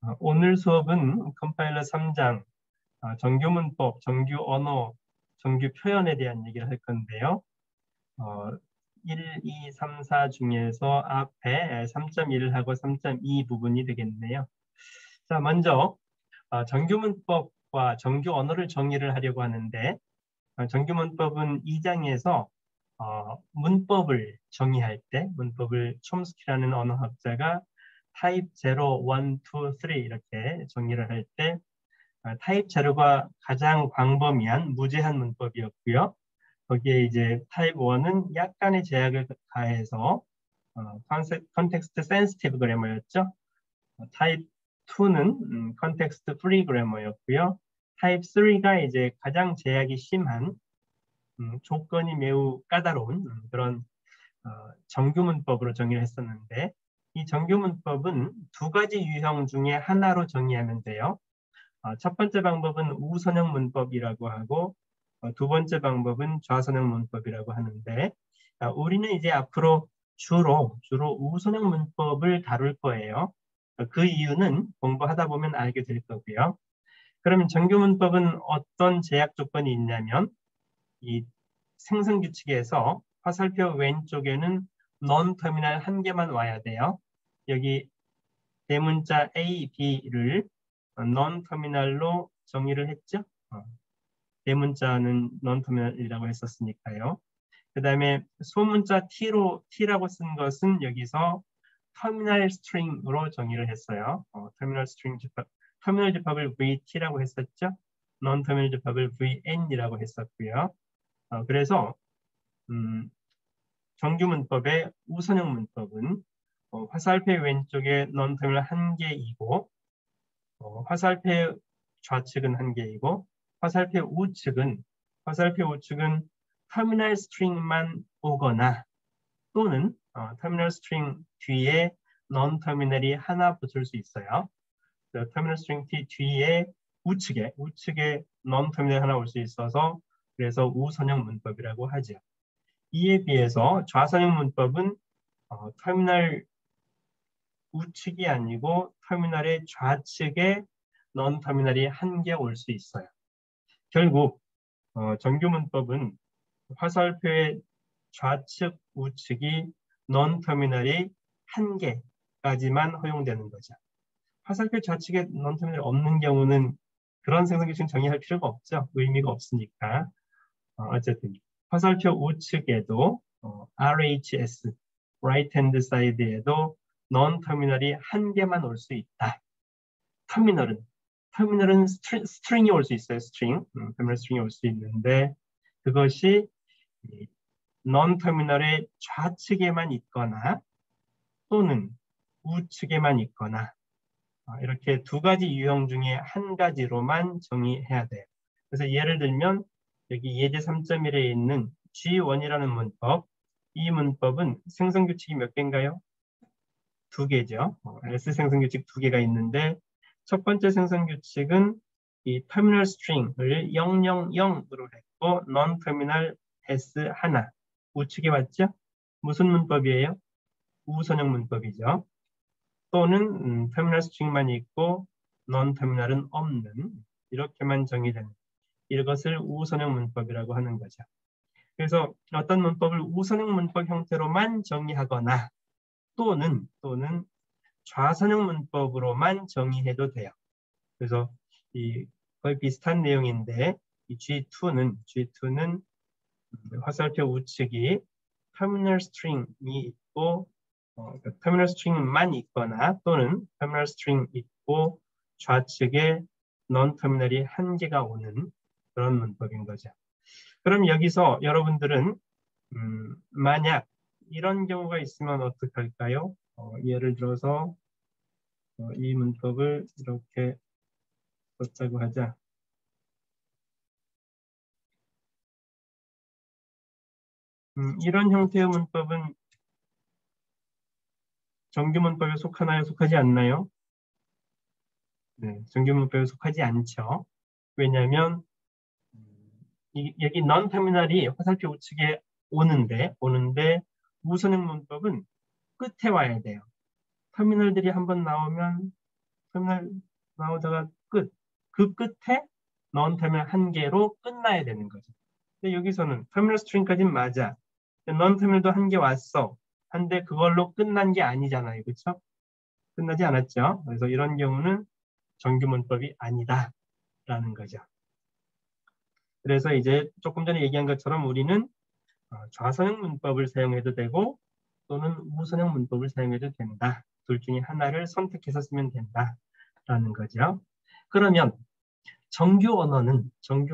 오늘 수업은 컴파일러 3장 정규 문법, 정규 언어, 정규 표현에 대한 얘기를 할 건데요. 1, 2, 3, 4 중에서 앞에 3.1을 하고 3.2 부분이 되겠네요. 자, 먼저 정규 문법과 정규 언어를 정의를 하려고 하는데 정규 문법은 2장에서 문법을 정의할 때 문법을 촘스키라는 언어학자가 타입 0, 1, 2, 3 이렇게 정의를 할 때 타입 0가 가장 광범위한 무제한 문법이었고요. 거기에 이제 타입 1은 약간의 제약을 가해서 컨텍스트 센시티브 그래머였죠. 타입 2는 컨텍스트 프리 그래머였고요. 타입 3가 이제 가장 제약이 심한 조건이 매우 까다로운 그런 정규 문법으로 정의를 했었는데 이 정규 문법은 두 가지 유형 중에 하나로 정의하면 돼요. 첫 번째 방법은 우선형 문법이라고 하고 두 번째 방법은 좌선형 문법이라고 하는데 우리는 이제 앞으로 주로 우선형 문법을 다룰 거예요. 그 이유는 공부하다 보면 알게 될 거고요. 그러면 정규 문법은 어떤 제약 조건이 있냐면 이 생성 규칙에서 화살표 왼쪽에는 non-터미널 한 개만 와야 돼요. 여기 대문자 A, B를 non-터미널로 정의를 했죠. 대문자는 non-터미널이라고 했었으니까요. 그 다음에 소문자 T라고 쓴 것은 여기서 터미널 스트링으로 정의를 했어요. 터미널 스트링 집합, 터미널 집합을 VT라고 했었죠. non-터미널 집합을 VN이라고 했었고요. 그래서 정규 문법의 우선형 문법은 화살표 왼쪽에 non-터미널 한 개이고 화살표 좌측은 한 개이고 화살표 우측은 터미널 스트링만 오거나 또는 터미널 스트링 뒤에 non-터미널이 하나 붙을 수 있어요. 터미널 스트링 뒤에 우측에 non-터미널 하나 올 수 있어서 그래서 우선형 문법이라고 하죠. 이에 비해서 좌선형 문법은 터미널 우측이 아니고 터미널의 좌측에 non-터미널이 한 개 올 수 있어요. 결국 정규 문법은 화살표의 좌측, 우측이 non-터미널이 한 개까지만 허용되는 거죠. 화살표 좌측에 non-터미널이 없는 경우는 그런 생성규칙 정의할 필요가 없죠. 의미가 없으니까. 어쨌든 화살표 우측에도 RHS, right hand side에도 non-터미널이 한 개만 올 수 있다. 터미널은 스트링이 올 수 있어요. 터미널 스트링이 올 수 있는데 그것이 non-터미널의 좌측에만 있거나 또는 우측에만 있거나 이렇게 두 가지 유형 중에 한 가지로만 정의해야 돼요. 그래서 예를 들면 여기 예제 3.1에 있는 G1이라는 문법, 이 문법은 생성규칙이 몇 개인가요? 두 개죠. S 생성규칙 두 개가 있는데 첫 번째 생성규칙은 이 터미널 스트링을 000으로 했고 non-터미널 S 하나 우측에 왔죠? 무슨 문법이에요? 우선형 문법이죠. 또는 터미널 스트링만 있고 non-터미널은 없는 이렇게만 정의되는 이것을 우선형 문법이라고 하는 거죠. 그래서 어떤 문법을 우선형 문법 형태로만 정의하거나 또는 좌선형 문법으로만 정의해도 돼요. 그래서 거의 비슷한 내용인데 이 G2는 화살표 우측이 터미널 스트링이 있고 터미널 스트링만 있거나 또는 터미널 스트링 있고 좌측에 non-터미널이 한 개가 오는 그런 문법인 거죠. 그럼 여기서 여러분들은 만약 이런 경우가 있으면 어떻게 할까요? 예를 들어서 이 문법을 이렇게 썼다고 하자. 이런 형태의 문법은 정규 문법에 속하나요? 속하지 않나요? 네, 정규 문법에 속하지 않죠. 왜냐하면 여기 non-터미널이 화살표 우측에 오는데 우선형 문법은 끝에 와야 돼요. 터미널들이 한번 나오면 터미널 나오다가 끝. 그 끝에 non 터미널 한 개로 끝나야 되는 거죠. 근데 여기서는 터미널 스트링까지는 맞아. non 터미널도 한 개 왔어. 한데 그걸로 끝난 게 아니잖아요. 그렇죠? 끝나지 않았죠. 그래서 이런 경우는 정규 문법이 아니다라는 거죠. 그래서 이제 조금 전에 얘기한 것처럼 우리는 좌선형 문법을 사용해도 되고 또는 우선형 문법을 사용해도 된다. 둘 중에 하나를 선택해서 쓰면 된다라는 거죠. 그러면 정규 언어는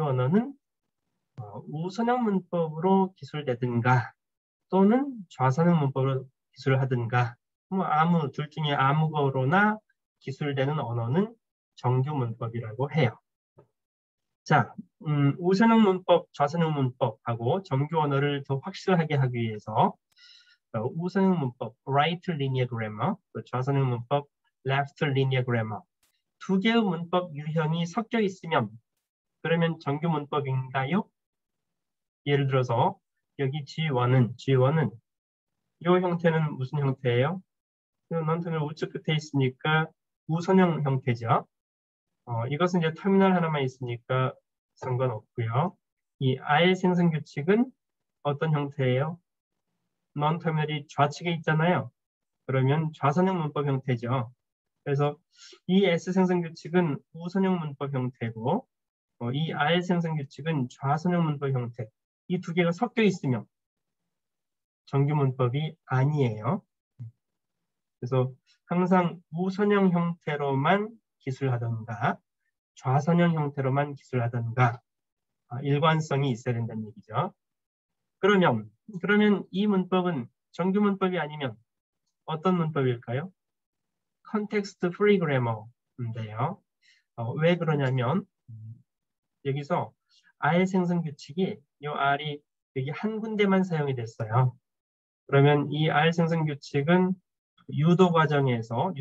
우선형 문법으로 기술되든가 또는 좌선형 문법으로 기술하든가 뭐 둘 중에 아무거나 기술되는 언어는 정규 문법이라고 해요. 자, 우선형 문법, 좌선형 문법하고 정규 언어를 더 확실하게 하기 위해서 우선형 문법, right linear grammar, 좌선형 문법, left linear grammar 두 개의 문법 유형이 섞여 있으면 그러면 정규 문법인가요? 예를 들어서 여기 G1은 이 형태는 무슨 형태예요? non-터미널 우측 끝에 있으니까 우선형 형태죠. 이것은 이제 터미널 하나만 있으니까 상관없고요. 이 R 생성 규칙은 어떤 형태예요? non-터미널이 좌측에 있잖아요. 그러면 좌선형 문법 형태죠. 그래서 이 S 생성 규칙은 우선형 문법 형태고 이 R 생성 규칙은 좌선형 문법 형태. 이 두 개가 섞여 있으면 정규 문법이 아니에요. 그래서 항상 우선형 형태로만 기술하던가 좌선형 형태로만 기술하던가 일관성이 있어야 된다는 얘기죠. 그러면 이 문법은 정규 문법이 아니면 어떤 문법일까요? 컨텍스트 프리 그래머인데요. 왜 그러냐면 여기서 R 생성 규칙이 이 R이 여기 한 군데만 사용이 됐어요. 그러면 이 R 생성 규칙은 유도 과정에서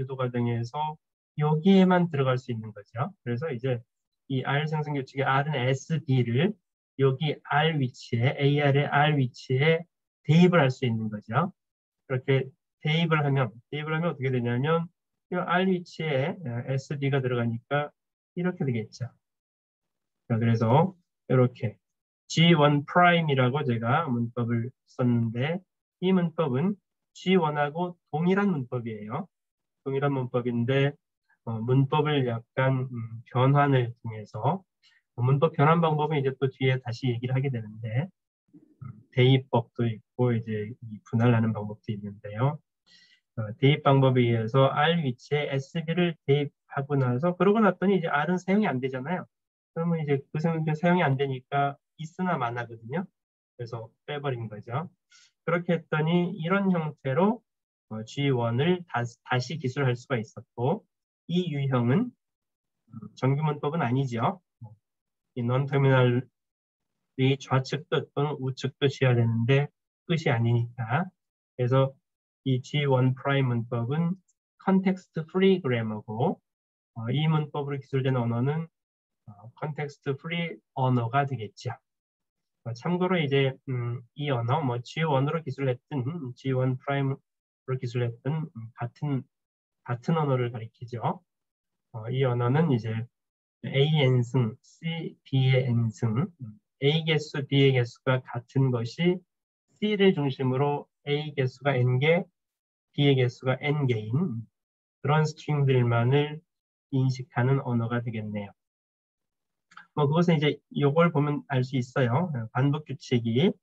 여기에만 들어갈 수 있는 거죠. 그래서 이제 이 R 생성 규칙의 R은 SD를 여기 R 위치에 AR의 R 위치에 대입을 할 수 있는 거죠. 그렇게 대입을 하면 어떻게 되냐면 이 R 위치에 SD가 들어가니까 이렇게 되겠죠. 그래서 이렇게 G1 프라임이라고 제가 문법을 썼는데 이 문법은 G1하고 동일한 문법이에요. 동일한 문법인데 문법을 약간 변환을 통해서 문법 변환 방법은 이제 또 뒤에 다시 얘기를 하게 되는데 대입법도 있고 이제 분할하는 방법도 있는데요. 대입 방법에 의해서 R 위치에 SB를 대입하고 나서 그러고 났더니 이제 R은 사용이 안 되잖아요. 그러면 이제 그 사용이 안 되니까 있으나 마나거든요. 그래서 빼버린 거죠. 그렇게 했더니 이런 형태로 G1을 다시 기술할 수가 있었고 이 유형은 정규 문법은 아니죠. 이 non-터미널이 좌측 끝 또는 우측 끝이어야 되는데 끝이 아니니까. 그래서 이 G1 프라임 문법은 컨텍스트 프리 그래머고 이 문법으로 기술된 언어는 컨텍스트 프리 언어가 되겠죠. 참고로 이제 이 언어 G1으로 기술했든 G1 프라임으로 기술했든 같은 언어를 가리키죠. 이 언어는 이제 A n승, C, B의 n승, A 개수, B의 개수가 같은 것이 C를 중심으로 A 개수가 n개, B의 개수가 n개인 그런 스트링들만을 인식하는 언어가 되겠네요. 그것은 이제 이걸 보면 알 수 있어요. 반복 규칙이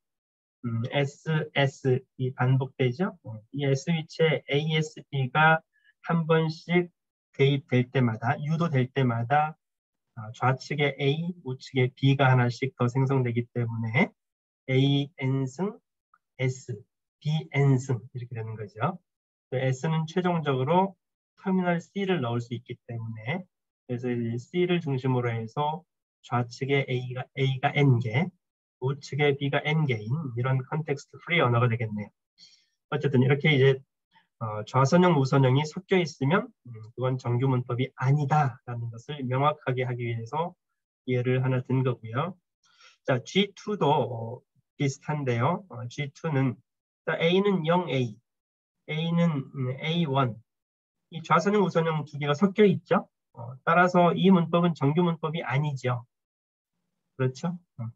S 이 반복되죠. 이 S 위치에 ASB가 한 번씩 대입될 때마다 유도될 때마다 좌측에 A, 우측에 B가 하나씩 더 생성되기 때문에 A n승, S, B n승 이렇게 되는 거죠. S는 최종적으로 터미널 C를 넣을 수 있기 때문에 그래서 C를 중심으로 해서 좌측에 A가 n개, 우측에 B가 n개인 이런 컨텍스트 프리 언어가 되겠네요. 어쨌든 이렇게 이제 좌선형, 우선형이 섞여 있으면 그건 정규 문법이 아니다라는 것을 명확하게 하기 위해서 예를 하나 든 거고요. 자, G2도 비슷한데요. G2는 A는 0A, A는 A1, 이 좌선형, 우선형 두 개가 섞여 있죠. 따라서 이 문법은 정규 문법이 아니죠. 그렇죠?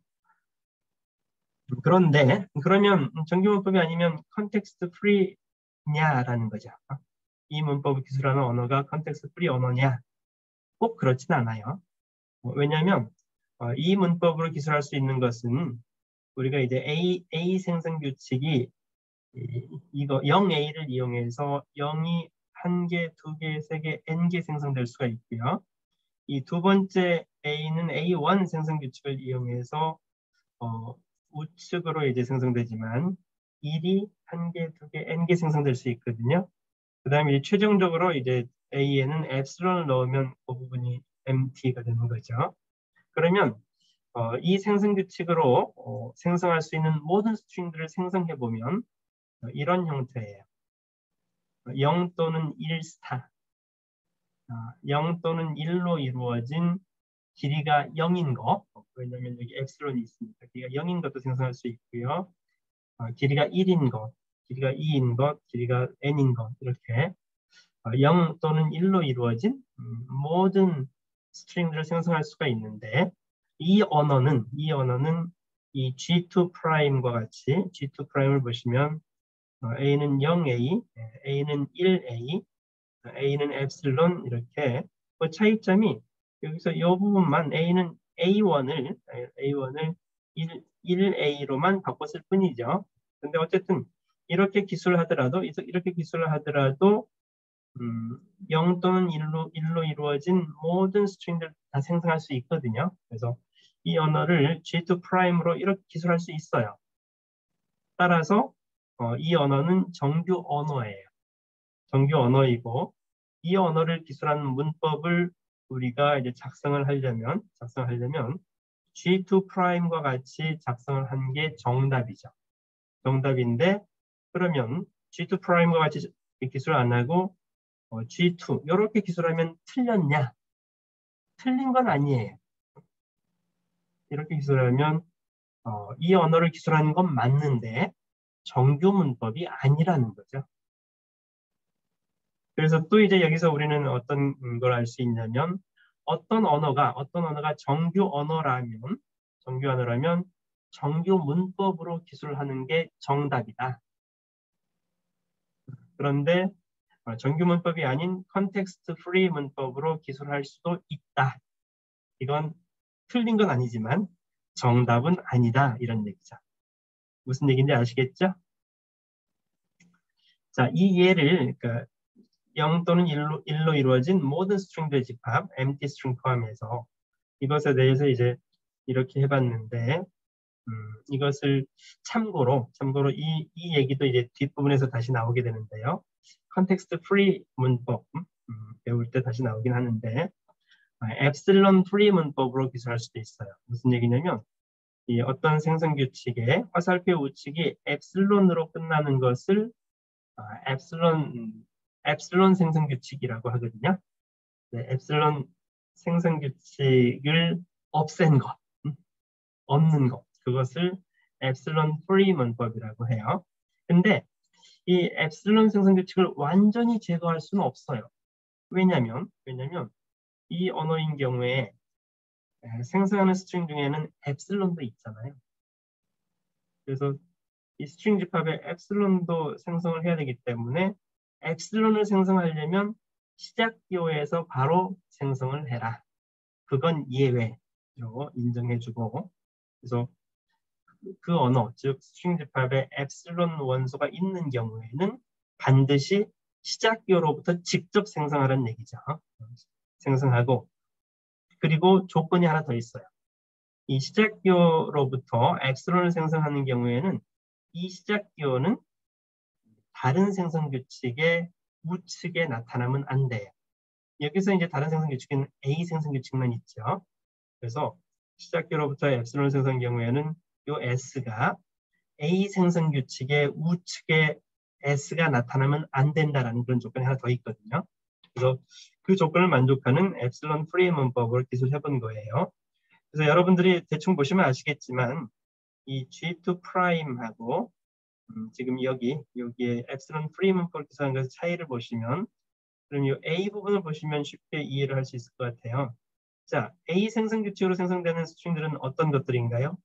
그런데 그러면 정규 문법이 아니면 컨텍스트 프리냐라는 거죠. 이 문법을 기술하는 언어가 컨텍스트 프리 언어냐? 꼭 그렇진 않아요. 왜냐하면 이 문법으로 기술할 수 있는 것은 우리가 이제 A 생성 규칙이 이거 0A를 이용해서 0이 1개, 2개, 3개, N개 생성될 수가 있고요. 이 두 번째 A는 A1 생성 규칙을 이용해서 우측으로 이제 생성되지만 1이 1개, 2개, N개 생성될 수 있거든요. 그 다음에 최종적으로 이제 A에는 엡실론을 넣으면 그 부분이 MT가 되는 거죠. 그러면 이 생성 규칙으로 생성할 수 있는 모든 스트링들을 생성해 보면 이런 형태예요. 0 또는 1 스타, 0 또는 1로 이루어진 길이가 0인 거, 왜냐하면 여기 엡실론이 있으니까 길이가 0인 것도 생성할 수 있고요. 길이가 1인 것, 길이가 2인 것, 길이가 n인 것 이렇게 0 또는 1로 이루어진 모든 스트링들을 생성할 수가 있는데 이 언어는 이 G2 프라임과 같이 G2 프라임을 보시면 A는 0A, A는 1A, A는 엡실론 이렇게 그 차이점이 여기서 이 부분만 A는 A1을 1A로만 바꿨을 뿐이죠. 근데 어쨌든 이렇게 기술을 하더라도 0 또는 1로 이루어진 모든 스트링들 다 생성할 수 있거든요. 그래서 이 언어를 G2 프라임으로 이렇게 기술할 수 있어요. 따라서 이 언어는 정규 언어예요. 정규 언어이고 이 언어를 기술하는 문법을 우리가 이제 작성을 하려면 G2 프라임과 같이 작성을 한 게 정답이죠. 정답인데 그러면 G2 프라임과 같이 기술 안 하고 G2 이렇게 기술하면 틀렸냐? 틀린 건 아니에요. 이렇게 기술하면 이 언어를 기술하는 건 맞는데 정규 문법이 아니라는 거죠. 그래서 또 이제 여기서 우리는 어떤 걸 알 수 있냐면 어떤 언어가 정규 언어라면 정규 문법으로 기술하는 게 정답이다. 그런데 정규 문법이 아닌 컨텍스트 프리 문법으로 기술할 수도 있다. 이건 틀린 건 아니지만 정답은 아니다. 이런 얘기죠. 무슨 얘기인지 아시겠죠? 자, 이 예를 그러니까 0 또는 1로 이루어진 모든 스트링들의 집합, empty string 포함해서 이것에 대해서 이제 이렇게 해봤는데 이것을 참고로 이 얘기도 이제 뒷부분에서 다시 나오게 되는데요. 컨텍스트 프리 문법 배울 때 다시 나오긴 하는데 엡실론 프리 문법으로 기술할 수도 있어요. 무슨 얘기냐면 이 어떤 생성 규칙의 화살표 우측이 엡실론으로 끝나는 것을 엡실론 생성 규칙이라고 하거든요. 네, 엡실론 생성 규칙을 없앤 것, 없는 것, 그것을 엡실론 프리 문법이라고 해요. 근데 이 엡실론 생성 규칙을 완전히 제거할 수는 없어요. 왜냐면 이 언어인 경우에 생성하는 스트링 중에는 엡실론도 있잖아요. 그래서 이 스트링 집합에 엡실론도 생성을 해야 되기 때문에 엡실론을 생성하려면 시작 기호에서 바로 생성을 해라. 그건 예외로 인정해주고 그래서 그 언어, 즉 스트링 집합에 엡실론 원소가 있는 경우에는 반드시 시작 기호로부터 직접 생성하라는 얘기죠. 생성하고 그리고 조건이 하나 더 있어요. 이 시작 기호로부터 엡실론을 생성하는 경우에는 이 시작 기호는 다른 생성 규칙의 우측에 나타나면 안 돼요. 여기서 이제 다른 생성 규칙은 A 생성 규칙만 있죠. 그래서 시작 기호로부터 엡실론을 생성한 경우에는 이 S가 A 생성 규칙의 우측에 S가 나타나면 안 된다라는 그런 조건이 하나 더 있거든요. 그래서 그 조건을 만족하는 엡실론 프리 문법을 기술해 본 거예요. 그래서 여러분들이 대충 보시면 아시겠지만 이 G2 프라임하고 지금 여기에 엡실론 프리 문법을 기술하는 것의 차이를 보시면 그럼 이 A 부분을 보시면 쉽게 이해를 할 수 있을 것 같아요. 자, A 생성 규칙으로 생성되는 스트링들은 어떤 것들인가요?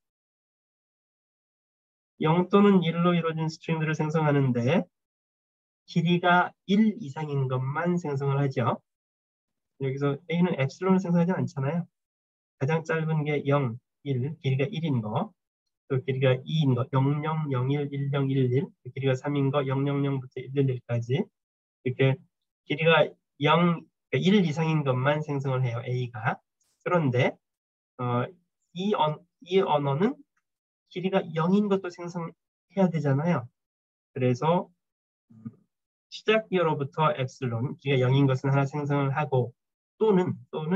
0 또는 1로 이루어진 스트링들을 생성하는데 길이가 1 이상인 것만 생성을 하죠. 여기서 A는 엡실론을 생성하지 않잖아요. 가장 짧은 게 0, 1, 길이가 1인 거, 또 길이가 2인 거, 00, 01, 10, 11, 길이가 3인 거, 000부터 111까지 이렇게 길이가 0, 1 이상인 것만 생성을 해요, A가. 그런데 이 언어는 길이가 0인 것도 생성해야 되잖아요. 그래서 시작 기어로부터 엡실론, 길이가 0인 것은 하나 생성을 하고 또는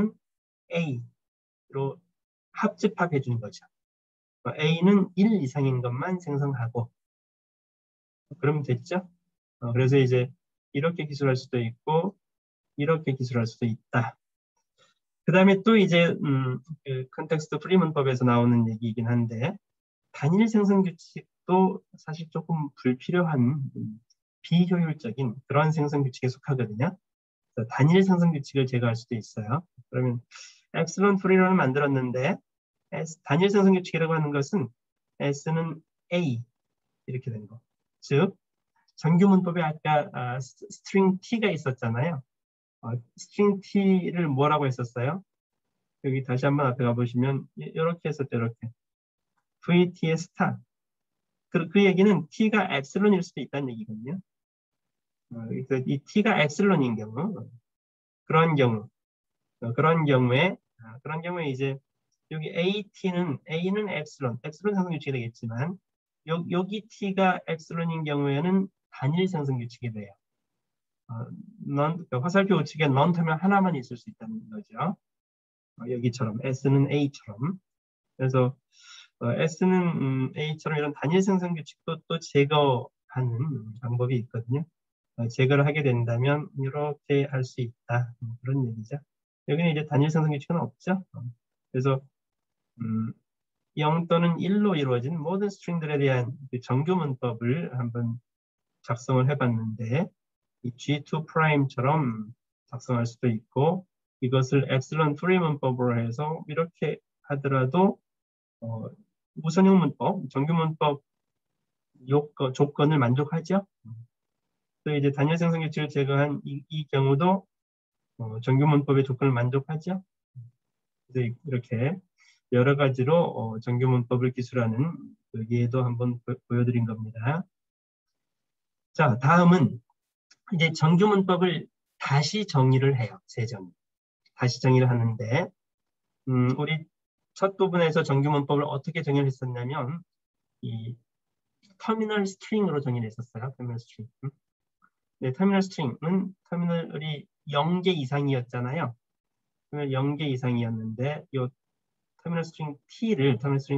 A로 합집합해 주는 거죠. A는 1 이상인 것만 생성하고 그러면 됐죠? 그래서 이제 이렇게 기술할 수도 있고 이렇게 기술할 수도 있다. 그 다음에 또 이제 그 컨텍스트 프리 문법에서 나오는 얘기이긴 한데 단일 생성 규칙도 사실 조금 불필요한 비효율적인 그런 생성 규칙에 속하거든요. 단일 생성 규칙을 제거할 수도 있어요. 그러면 엡실론 프리런을 만들었는데 단일 생성 규칙이라고 하는 것은 S는 A 이렇게 된 거. 즉 정규 문법에 아까 스트링 T가 있었잖아요. 스트링 T를 뭐라고 했었어요? 여기 다시 한번 앞에 가보시면 이렇게 했었죠. 이렇게 VT의 스타. 그 얘기는 T가 엡실론일 수도 있다는 얘기거든요. 그래서 이 T가 엡실론인 경우 그런 경우에 이제 여기 A는 엡실론 생성 규칙이 되겠지만 여기 T가 엡실론인 경우에는 단일 생성 규칙이 돼요. 화살표 우측에 non 하면 하나만 있을 수 있다는 거죠. 여기처럼 S는 A처럼. 그래서 S는 A처럼 이런 단일 생성 규칙도 또 제거하는 방법이 있거든요. 제거를 하게 된다면 이렇게 할 수 있다. 그런 얘기죠. 여기는 이제 단일 생성 규칙은 없죠. 그래서 0 또는 1로 이루어진 모든 스트링들에 대한 그 정규 문법을 한번 작성을 해봤는데 이 G2 프라임처럼 작성할 수도 있고 이것을 엡실론 프리 문법으로 해서 이렇게 하더라도 우선형 문법, 정규 문법 조건을 만족하죠. 또 이제 단일 생성 규칙을 제거한 이 경우도 정규 문법의 조건을 만족하죠. 그래서 이렇게 여러 가지로 정규 문법을 기술하는 그 예도 한번 보여드린 겁니다. 자, 다음은 이제 정규 문법을 다시 정의를 해요. 재정의. 다시 정의를 하는데 우리 첫 부분에서 정규 문법을 어떻게 정의를 했었냐면 이 터미널 스트링으로 정의를 했었어요. 터미널 스트링. 네, 터미널 스트링은 터미널이 0개 이상이었잖아요. 터미널 0개 이상이었는데 이 터미널 스트링 T를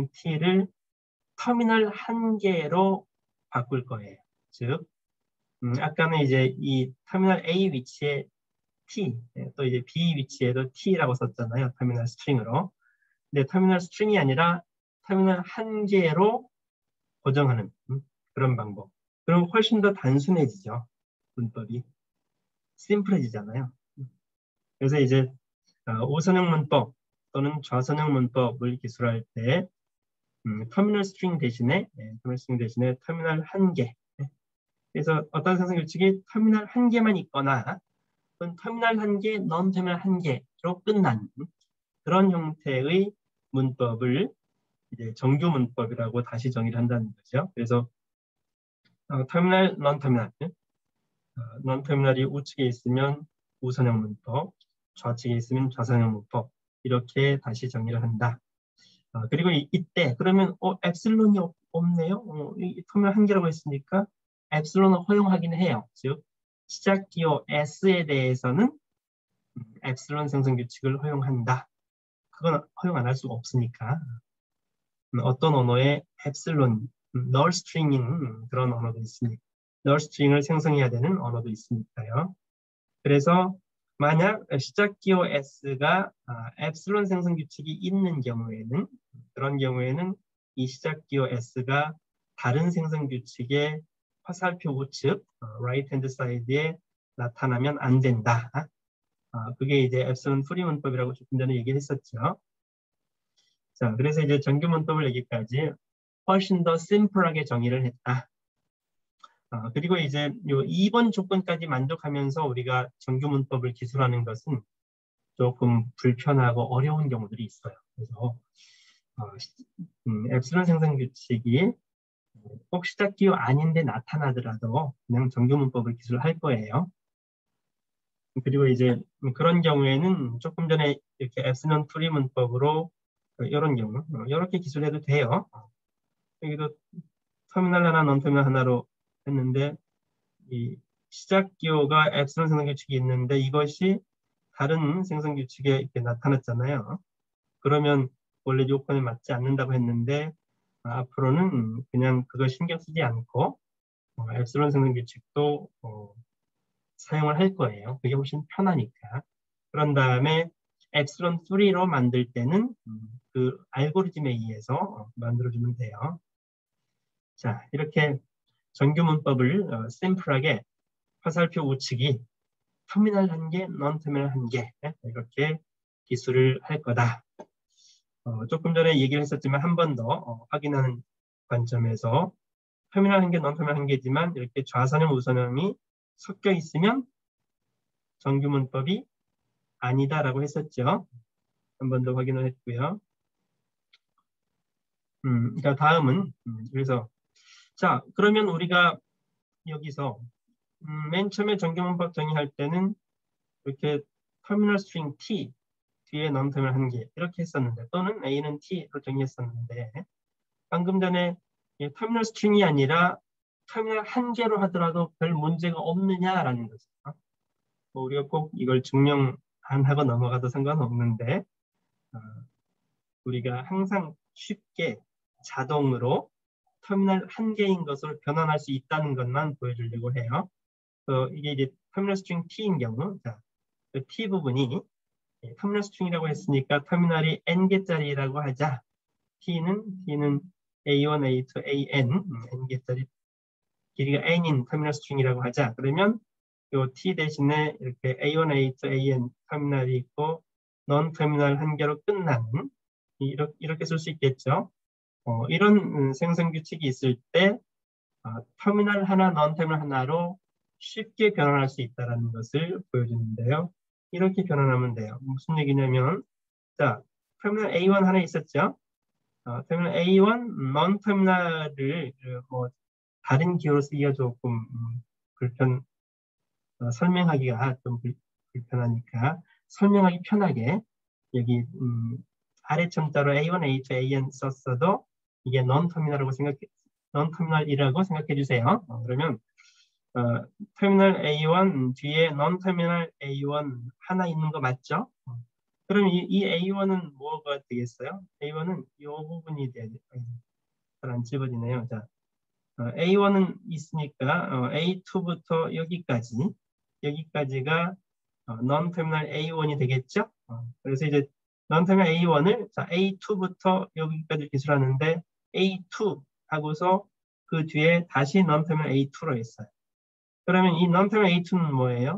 터미널 1개로 바꿀 거예요. 즉 아까는 이제 이 터미널 A 위치에 T, 또 이제 B 위치에도 T라고 썼잖아요. 터미널 스트링으로. 근데 터미널 스트링이 아니라 터미널 1개로 고정하는 그런 방법. 그럼 훨씬 더 단순해지죠. 문법이. 심플해지잖아요. 그래서 이제 우선형 문법 또는 좌선형 문법을 기술할 때 터미널 스트링 대신에 터미널 1개. 그래서 어떤 생성 규칙이 터미널 1개만 있거나 또는 터미널 1개, non 터미널 1개로 끝난 그런 형태의 문법을 이제 정규 문법이라고 다시 정의를 한다는 거죠. 그래서 터미널, non 터미널이 우측에 있으면 우선형 문법, 좌측에 있으면 좌선형 문법 이렇게 다시 정의를 한다. 그리고 이때 그러면 엡실론이 없네요. 이 터미널 1개라고 했으니까 엡실론을 허용하긴 해요. 즉 시작 기호 S에 대해서는 엡실론 생성 규칙을 허용한다. 그건 허용 안 할 수가 없으니까. 어떤 언어에 엡실론, null string인 그런 언어도 있습니다. null string을 생성해야 되는 언어도 있으니까요. 그래서 만약 시작 기호 S가 엡실론 생성 규칙이 있는 경우에는 그런 경우에는 이 시작 기호 S가 다른 생성 규칙의 화살표 우측 right hand side에 나타나면 안 된다. 그게 이제 앱silon 프리 문법이라고 조금 전에 얘기했었죠. 자, 그래서 이제 정규 문법을 여기까지 훨씬 더 심플하게 정의를 했다. 그리고 이제 요 2번 조건까지 만족하면서 우리가 정규 문법을 기술하는 것은 조금 불편하고 어려운 경우들이 있어요. 그래서 앱silon 생성 규칙이 꼭 시작 기호 아닌데 나타나더라도 그냥 정규 문법을 기술할 거예요. 그리고 이제 그런 경우에는 조금 전에 이렇게 앱silon 프리 문법으로 이런 경우 이렇게 기술해도 돼요. 여기도 터미널 하나, non-터미널 하나로 했는데 이 시작 기호가 앱silon 생성 규칙이 있는데 이것이 다른 생성 규칙에 이렇게 나타났잖아요. 그러면 원래 요건에 맞지 않는다고 했는데 앞으로는 그냥 그거 신경 쓰지 않고 앱silon 생성 규칙도 사용을 할 거예요. 그게 훨씬 편하니까. 그런 다음에 앱silon 3로 만들 때는 그 알고리즘에 의해서 만들어주면 돼요. 자, 이렇게 정규 문법을 심플하게 화살표 우측이 터미널 1개, non-터미널 1개 이렇게 기술을 할 거다. 조금 전에 얘기를 했었지만 한 번 더 확인하는 관점에서 터미널 1개, non-터미널 1개지만 이렇게 좌선형, 우선형이 섞여 있으면 정규 문법이 아니다라고 했었죠. 한 번 더 확인을 했고요. 자, 다음은 그래서 자, 그러면 우리가 여기서 맨 처음에 정규 문법 정의할 때는 이렇게 터미널 스트링 T 뒤에 non-터미널 1개 이렇게 했었는데 또는 A는 T로 정의했었는데 방금 전에 터미널 스트링이 아니라 터미널 1개로 하더라도 별 문제가 없느냐라는 거죠. 뭐 우리가 꼭 이걸 증명 안 하고 넘어가도 상관없는데 우리가 항상 쉽게 자동으로 터미널 1개인 것으로 변환할 수 있다는 것만 보여주려고 해요. 이게 이제 터미널 스트링 T인 경우, 자, 그 T 부분이 터미널 스트링이라고 했으니까 터미널이 n개짜리라고 하자. T는 A1, A2, AN, n개짜리 길이가 n인 터미널 스트링이라고 하자. 그러면 이 T 대신에 이렇게 A1, A2, AN 터미널이 있고 non 터미널 1개로 끝나는 이렇게 쓸 수 있겠죠. 이런 생성 규칙이 있을 때 터미널 하나, non 터미널 하나로 쉽게 변환할 수 있다는 것을 보여주는데요. 이렇게 변환하면 돼요. 무슨 얘기냐면 자, 터미널 A1 하나 있었죠. 터미널 A1, non 터미널을 뭐 다른 기호로 쓰기가 조금 설명하기가 좀 불편하니까 설명하기 편하게 여기 아래 첨자로 A1, A2, AN 썼어도 이게 non-터미널이라고 생각해 주세요. 그러면 터미널 A1 뒤에 non-터미널 A1 하나 있는 거 맞죠? 그럼 이 A1은 뭐가 되겠어요? A1은 이 부분이 돼야 돼요. 잘 안 집어지네요. 자, A1은 있으니까 A2부터 여기까지가 non-터미널 A1이 되겠죠? 그래서 이제 non-터미널 A1을 자, A2부터 여기까지 기술하는데 A2 하고서 그 뒤에 다시 non-터미널 A2로 했어요. 그러면 이 non-터미널 A2는 뭐예요?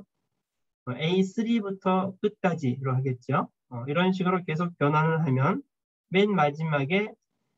A3부터 끝까지로 하겠죠? 이런 식으로 계속 변환을 하면 맨 마지막에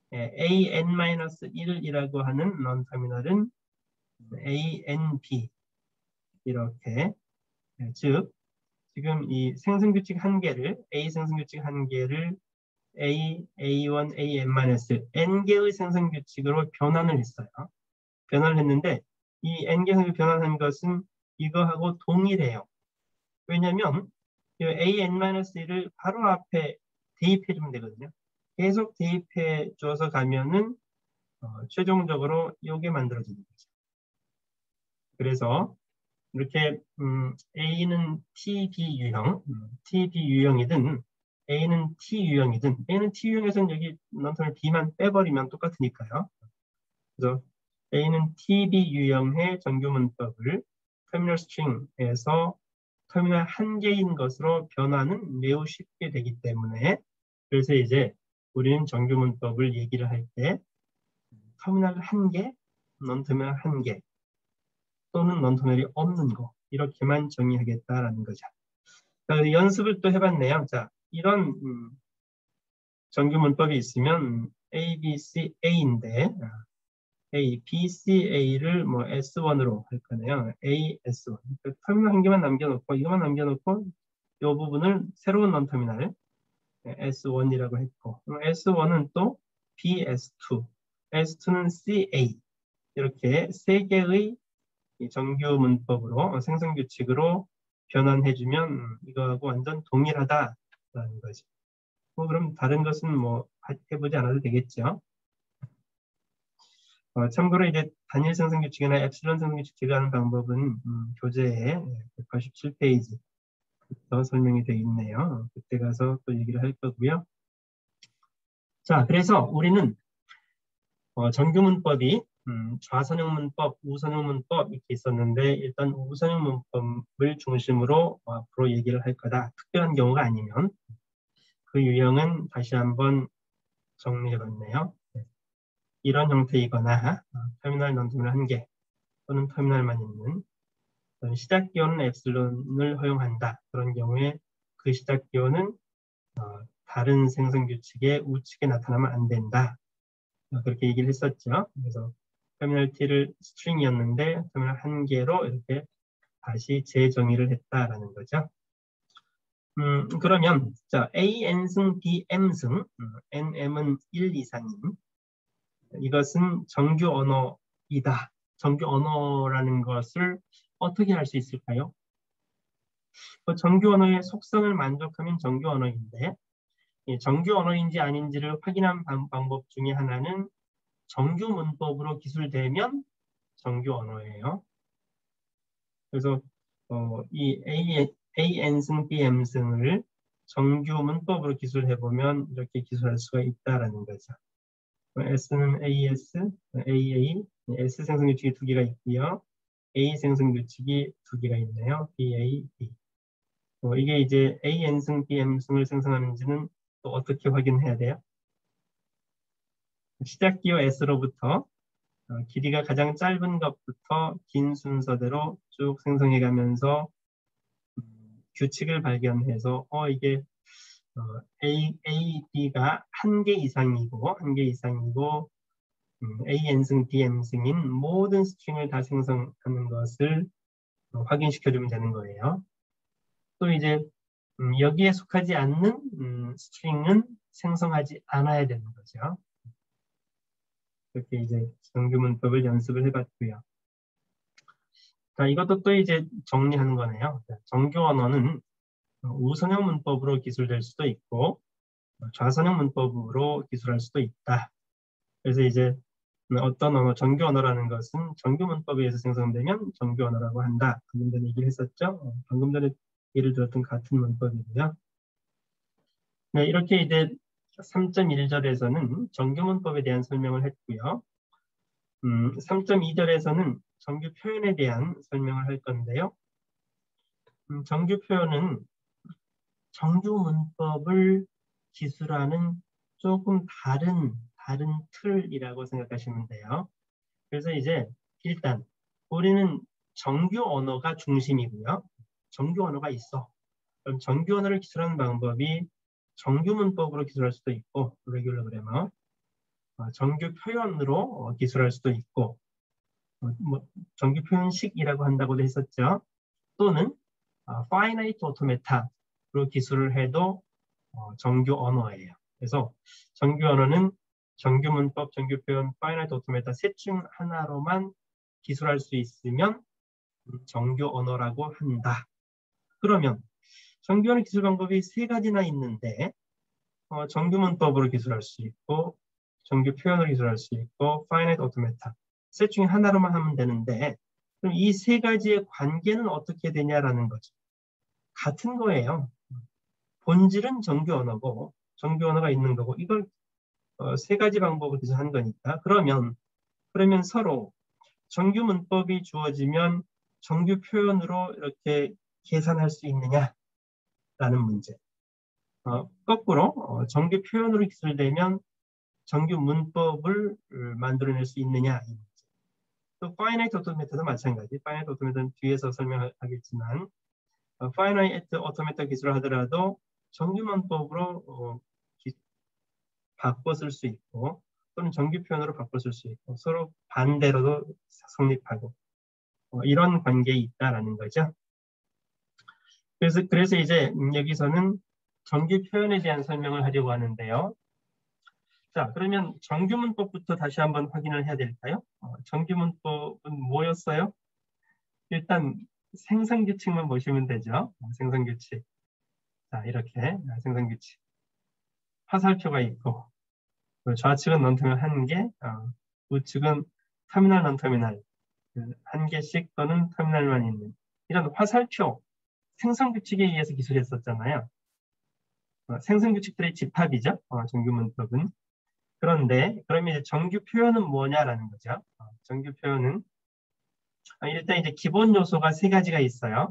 AN-1이라고 하는 non-터미널은 ANB 이렇게 즉 지금 이 생성규칙 한 개를 A 생성규칙 한 개를 A1, AN-N개의 생성규칙으로 변환을 했어요. 변환을 했는데 이 N개 생성규칙 변환한 것은 이거하고 동일해요. 왜냐하면 AN-1을 바로 앞에 대입해 주면 되거든요. 계속 대입해 줘서 가면은 최종적으로 이게 만들어지는 거죠. 그래서 이렇게 A는 TB 유형, TB 유형이든 A는 T 유형이든 A는 T 유형에서는 여기 non-터미널 B만 빼버리면 똑같으니까요. 그래서 A는 TB 유형의 정규 문법을 터미널 스트링에서 터미널 1개인 것으로 변화는 매우 쉽게 되기 때문에 그래서 이제 우리는 정규 문법을 얘기를 할 때 터미널 1개, non 터미널 1개 또는 non 터미널이 없는 거 이렇게만 정의하겠다라는 거죠. 그래서 연습을 또 해봤네요. 자, 이런 정규 문법이 있으면 A, B, C, A인데 A, B, C, A를 뭐 S1으로 할 거네요. A, S1. 터미널 한 개만 남겨놓고 이것만 남겨놓고 이 부분을 새로운 non-터미널 S1이라고 했고 S1은 또 B, S2, S2는 C, A 이렇게 세 개의 정규 문법으로 생성 규칙으로 변환해주면 이거하고 완전 동일하다라는 거죠. 뭐 그럼 다른 것은 뭐 해보지 않아도 되겠죠. 참고로 이제 단일 생성 규칙이나 엡실론 생성 규칙 제거하는 방법은 교재에 187페이지부터 설명이 되어 있네요. 그때 가서 또 얘기를 할 거고요. 자, 그래서 우리는 정규 문법이 좌선형 문법, 우선형 문법 이렇게 있었는데 일단 우선형 문법을 중심으로 앞으로 얘기를 할 거다. 특별한 경우가 아니면 그 유형은 다시 한번 정리해봤네요. 이런 형태이거나 터미널 non-터미널 1개 또는 터미널만 있는 시작 기호는 엡실론을 허용한다. 그런 경우에 그 시작 기호는 다른 생성 규칙의 우측에 나타나면 안 된다. 그렇게 얘기를 했었죠. 그래서 터미널 T를 스트링이었는데 터미널 1개로 이렇게 다시 재정의를 했다라는 거죠. 그러면 자, A, N승, B, M승, NM은 1 이상인 이것은 정규 언어이다. 정규 언어라는 것을 어떻게 할 수 있을까요? 정규 언어의 속성을 만족하면 정규 언어인데 정규 언어인지 아닌지를 확인한 방법 중에 하나는 정규 문법으로 기술되면 정규 언어예요. 그래서 이 AN승, BM승을 정규 문법으로 기술해보면 이렇게 기술할 수가 있다라는 거죠. S는 AS, AA, S 생성 규칙이 2개가 있고요. A 생성 규칙이 2개가 있네요. BA, B. 이게 이제 AN승, BM승을 생성하는지는 또 어떻게 확인해야 돼요? 시작 기호 S로부터 길이가 가장 짧은 것부터 긴 순서대로 쭉 생성해 가면서 규칙을 발견해서 이게 A, B가 한 개 이상이고 A, N승, B, M승인 모든 스트링을 다 생성하는 것을 확인시켜주면 되는 거예요. 또 이제 여기에 속하지 않는 스트링은 생성하지 않아야 되는 거죠. 그렇게 이제 정규 문법을 연습을 해봤고요. 자, 이것도 또 이제 정리하는 거네요. 정규 언어는 우선형 문법으로 기술될 수도 있고 좌선형 문법으로 기술할 수도 있다. 그래서 이제 어떤 언어, 정규 언어라는 것은 정규 문법에 의해서 생성되면 정규 언어라고 한다. 방금 전에 얘기를 했었죠. 방금 전에 예를 들었던 같은 문법이고요. 네, 이렇게 이제 3.1절에서는 정규 문법에 대한 설명을 했고요. 3.2절에서는 정규 표현에 대한 설명을 할 건데요. 정규 표현은 정규 문법을 기술하는 조금 다른 틀이라고 생각하시면 돼요. 그래서 이제 일단 우리는 정규 언어가 중심이고요. 정규 언어가 있어. 그럼 정규 언어를 기술하는 방법이 정규 문법으로 기술할 수도 있고, 레귤러 그래머, 정규 표현으로 기술할 수도 있고, 뭐 정규 표현식이라고 한다고도 했었죠. 또는 finite automata로 기술을 해도 정규 언어예요. 그래서 정규 언어는 정규 문법, 정규 표현, finite automata 셋 중 하나로만 기술할 수 있으면 정규 언어라고 한다. 그러면 정규 언어 기술 방법이 3가지나 있는데 정규 문법으로 기술할 수 있고 정규 표현으로 기술할 수 있고 finite automata 셋 중에 하나로만 하면 되는데 그럼 이 3가지의 관계는 어떻게 되냐라는 거죠. 같은 거예요. 본질은 정규 언어고 정규 언어가 있는 거고 이걸 3가지 방법으로 기술한 거니까 그러면 서로 정규 문법이 주어지면 정규 표현으로 이렇게 계산할 수 있느냐라는 문제. 거꾸로 정규 표현으로 기술되면 정규 문법을 만들어낼 수 있느냐 이 문제. 또 finite automata도 마찬가지. finite automata는 뒤에서 설명하겠지만 finite automata 기술을 하더라도 정규문법으로 바꿔 쓸 수 있고 또는 정규 표현으로 바꿔 쓸 수 있고 서로 반대로도 성립하고 이런 관계에 있다라는 거죠. 그래서 이제 여기서는 정규 표현에 대한 설명을 하려고 하는데요. 자, 그러면 정규문법부터 다시 한번 확인을 해야 될까요? 정규문법은 뭐였어요? 일단 생성규칙만 보시면 되죠. 생성규칙. 자, 이렇게 생성규칙. 화살표가 있고 좌측은 non-터미널 1개, 우측은 터미널 non-터미널 1개씩 또는 터미널만 있는 이런 화살표 생성규칙에 의해서 기술했었잖아요. 생성규칙들의 집합이죠. 정규문법은. 그런데 그러면 이제 정규 표현은 뭐냐라는 거죠. 정규 표현은 일단 이제 기본 요소가 세 가지가 있어요.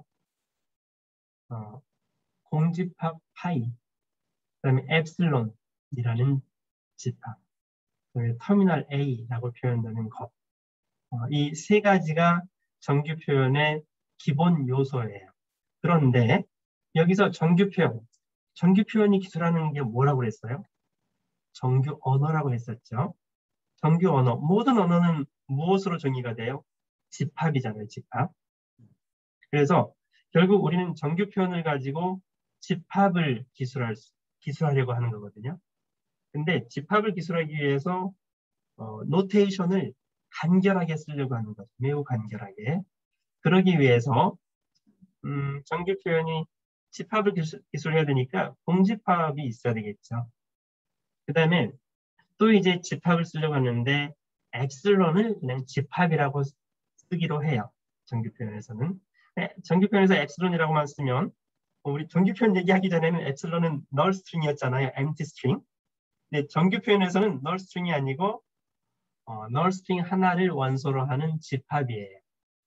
공집합 파이, 그다음에 엡실론이라는 집합, 그다음에 터미널 A라고 표현되는 것. 이 세 가지가 정규 표현의 기본 요소예요. 그런데 여기서 정규 표현이 기술하는 게 뭐라고 그랬어요? 정규 언어라고 했었죠. 정규 언어, 모든 언어는 무엇으로 정의가 돼요? 집합이잖아요, 집합. 그래서 결국 우리는 정규 표현을 가지고 집합을 기술하려고 하는 거거든요. 근데 집합을 기술하기 위해서 노테이션을 간결하게 쓰려고 하는 거죠. 매우 간결하게. 그러기 위해서 정규 표현이 집합을 기술해야 되니까 공집합이 있어야 되겠죠. 그 다음에 또 이제 집합을 쓰려고 하는데 엡실론을 그냥 집합이라고 쓰기로 해요. 정규 표현에서는. 정규 표현에서 엡실론이라고만 쓰면 우리 정규 표현 얘기하기 전에는 엡실론은 null string이었잖아요. empty string. 근데 정규 표현에서는 null string이 아니고 null string 하나를 원소로 하는 집합이에요.